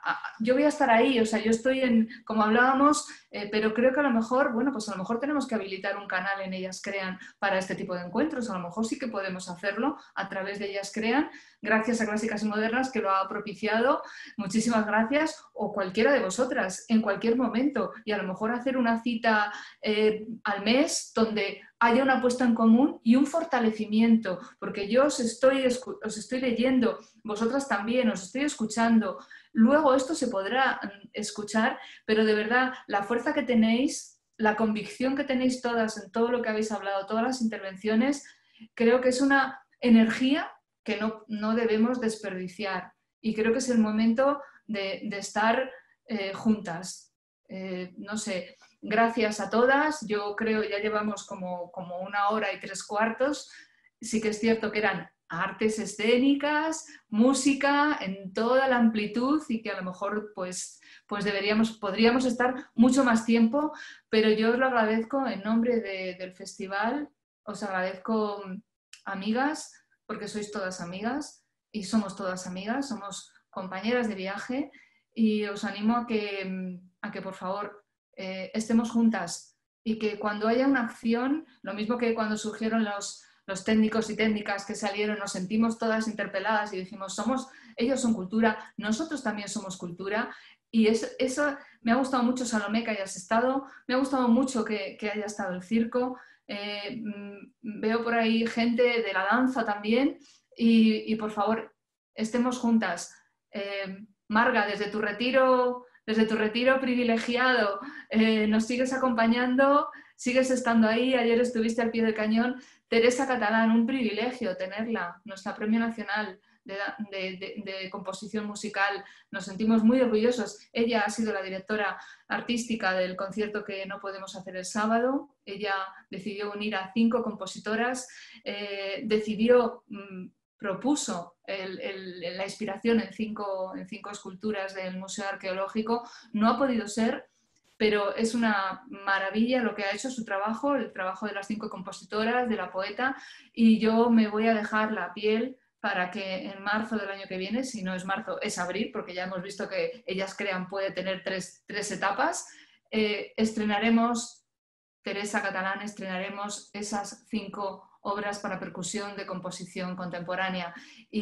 yo voy a estar ahí, o sea, yo estoy en, como hablábamos, eh, pero creo que a lo mejor, bueno, pues a lo mejor tenemos que habilitar un canal en Ellas Crean para este tipo de encuentros, a lo mejor sí que podemos hacerlo a través de Ellas Crean, gracias a Clásicas y Modernas que lo ha propiciado, muchísimas gracias, o cualquiera de vosotras, en cualquier momento, y a lo mejor hacer una cita eh, al mes donde haya una puesta en común y un fortalecimiento, porque yo os estoy, os estoy leyendo, vosotras también, os estoy escuchando. Luego esto se podrá escuchar, pero de verdad la fuerza que tenéis, la convicción que tenéis todas en todo lo que habéis hablado, todas las intervenciones, creo que es una energía que no, no debemos desperdiciar. Y creo que es el momento de, de estar eh, juntas. Eh, no sé, gracias a todas. Yo creo ya llevamos como, como una hora y tres cuartos. Sí que es cierto que eran artes escénicas, música en toda la amplitud y que a lo mejor pues, pues deberíamos, podríamos estar mucho más tiempo, pero yo os lo agradezco en nombre de, del festival, os agradezco, amigas, porque sois todas amigas y somos todas amigas, somos compañeras de viaje y os animo a que, a que por favor eh, estemos juntas y que cuando haya una acción, lo mismo que cuando surgieron los los técnicos y técnicas que salieron, nos sentimos todas interpeladas y dijimos, somos, ellos son cultura, nosotros también somos cultura. Y eso, eso me ha gustado mucho, Salomé, que hayas estado, me ha gustado mucho que, que haya estado el circo, eh, veo por ahí gente de la danza también y, y por favor, estemos juntas. Eh, Marga, desde tu retiro, desde tu retiro privilegiado, eh, nos sigues acompañando, sigues estando ahí, ayer estuviste al pie del cañón. Teresa Catalán, un privilegio tenerla, nuestra Premio Nacional de, de, de, de Composición Musical. Nos sentimos muy orgullosos. Ella ha sido la directora artística del concierto que no podemos hacer el sábado. Ella decidió unir a cinco compositoras, eh, decidió, mmm, propuso el, el, la inspiración en cinco, en cinco esculturas del Museo Arqueológico. No ha podido ser, pero es una maravilla lo que ha hecho su trabajo, el trabajo de las cinco compositoras, de la poeta, y yo me voy a dejar la piel para que en marzo del año que viene, si no es marzo, es abril, porque ya hemos visto que Ellas Crean puede tener tres, tres etapas, eh, estrenaremos, Teresa Catalán, estrenaremos esas cinco obras para percusión de composición contemporánea.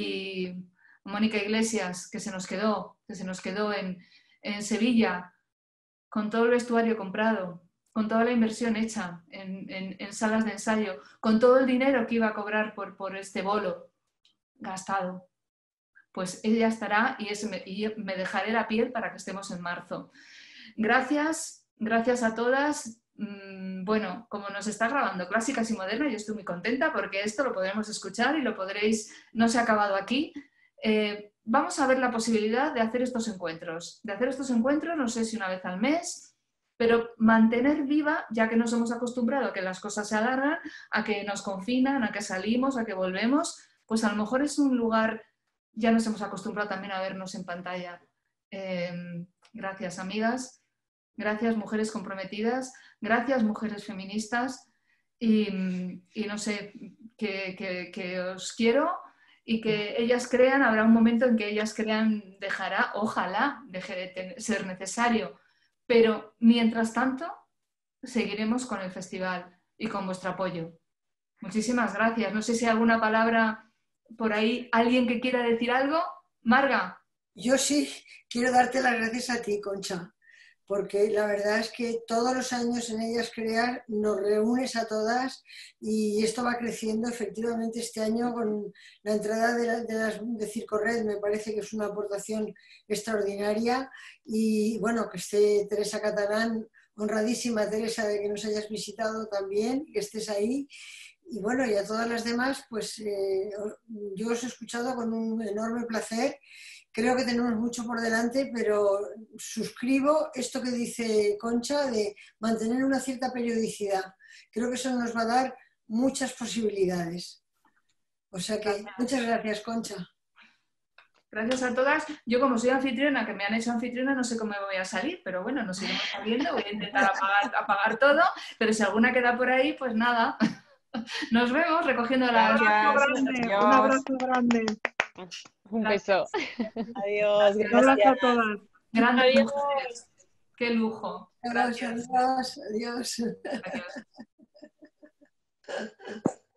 Y Mónica Iglesias, que se nos quedó, que se nos quedó en, en Sevilla, con todo el vestuario comprado, con toda la inversión hecha en, en, en salas de ensayo, con todo el dinero que iba a cobrar por, por este bolo gastado, pues ella estará y, es, y me dejaré la piel para que estemos en marzo. Gracias, gracias a todas. Bueno, como nos está grabando Clásicas y Modernas, yo estoy muy contenta porque esto lo podremos escuchar y lo podréis, no se ha acabado aquí. Eh, Vamos a ver la posibilidad de hacer estos encuentros, de hacer estos encuentros, no sé si una vez al mes, pero mantener viva, ya que nos hemos acostumbrado a que las cosas se alargan, a que nos confinan, a que salimos, a que volvemos, pues a lo mejor es un lugar, ya nos hemos acostumbrado también a vernos en pantalla. Eh, gracias, amigas, gracias, mujeres comprometidas, gracias, mujeres feministas, y, y no sé, que, que, que os quiero y que ellas crean, habrá un momento en que ellas crean, dejará, ojalá, deje de tener, ser necesario. Pero mientras tanto, seguiremos con el festival y con vuestro apoyo. Muchísimas gracias. No sé si hay alguna palabra por ahí, alguien que quiera decir algo. Marga. Yo sí quiero darte las gracias a ti, Concha, porque la verdad es que todos los años en Ellas Crear nos reúnes a todas y esto va creciendo. Efectivamente, este año con la entrada de, la, de, las, de Circo Red me parece que es una aportación extraordinaria y bueno, que esté Teresa Catalán, honradísima Teresa de que nos hayas visitado también, que estés ahí. Y bueno, y a todas las demás, pues eh, yo os he escuchado con un enorme placer. Creo que tenemos mucho por delante, pero suscribo esto que dice Concha de mantener una cierta periodicidad. Creo que eso nos va a dar muchas posibilidades. O sea que gracias. Muchas gracias, Concha. Gracias a todas. Yo como soy anfitriona, que me han hecho anfitriona, no sé cómo me voy a salir, pero bueno, nos iremos saliendo. Voy a intentar apagar, apagar todo, pero si alguna queda por ahí, pues nada. Nos vemos recogiendo las... Un abrazo grande. Un abrazo grande. Un beso. Adiós. Un abrazo a todas. Grandes Adiós. Mujeres. Qué lujo. Gracias. Adiós. Adiós. Adiós.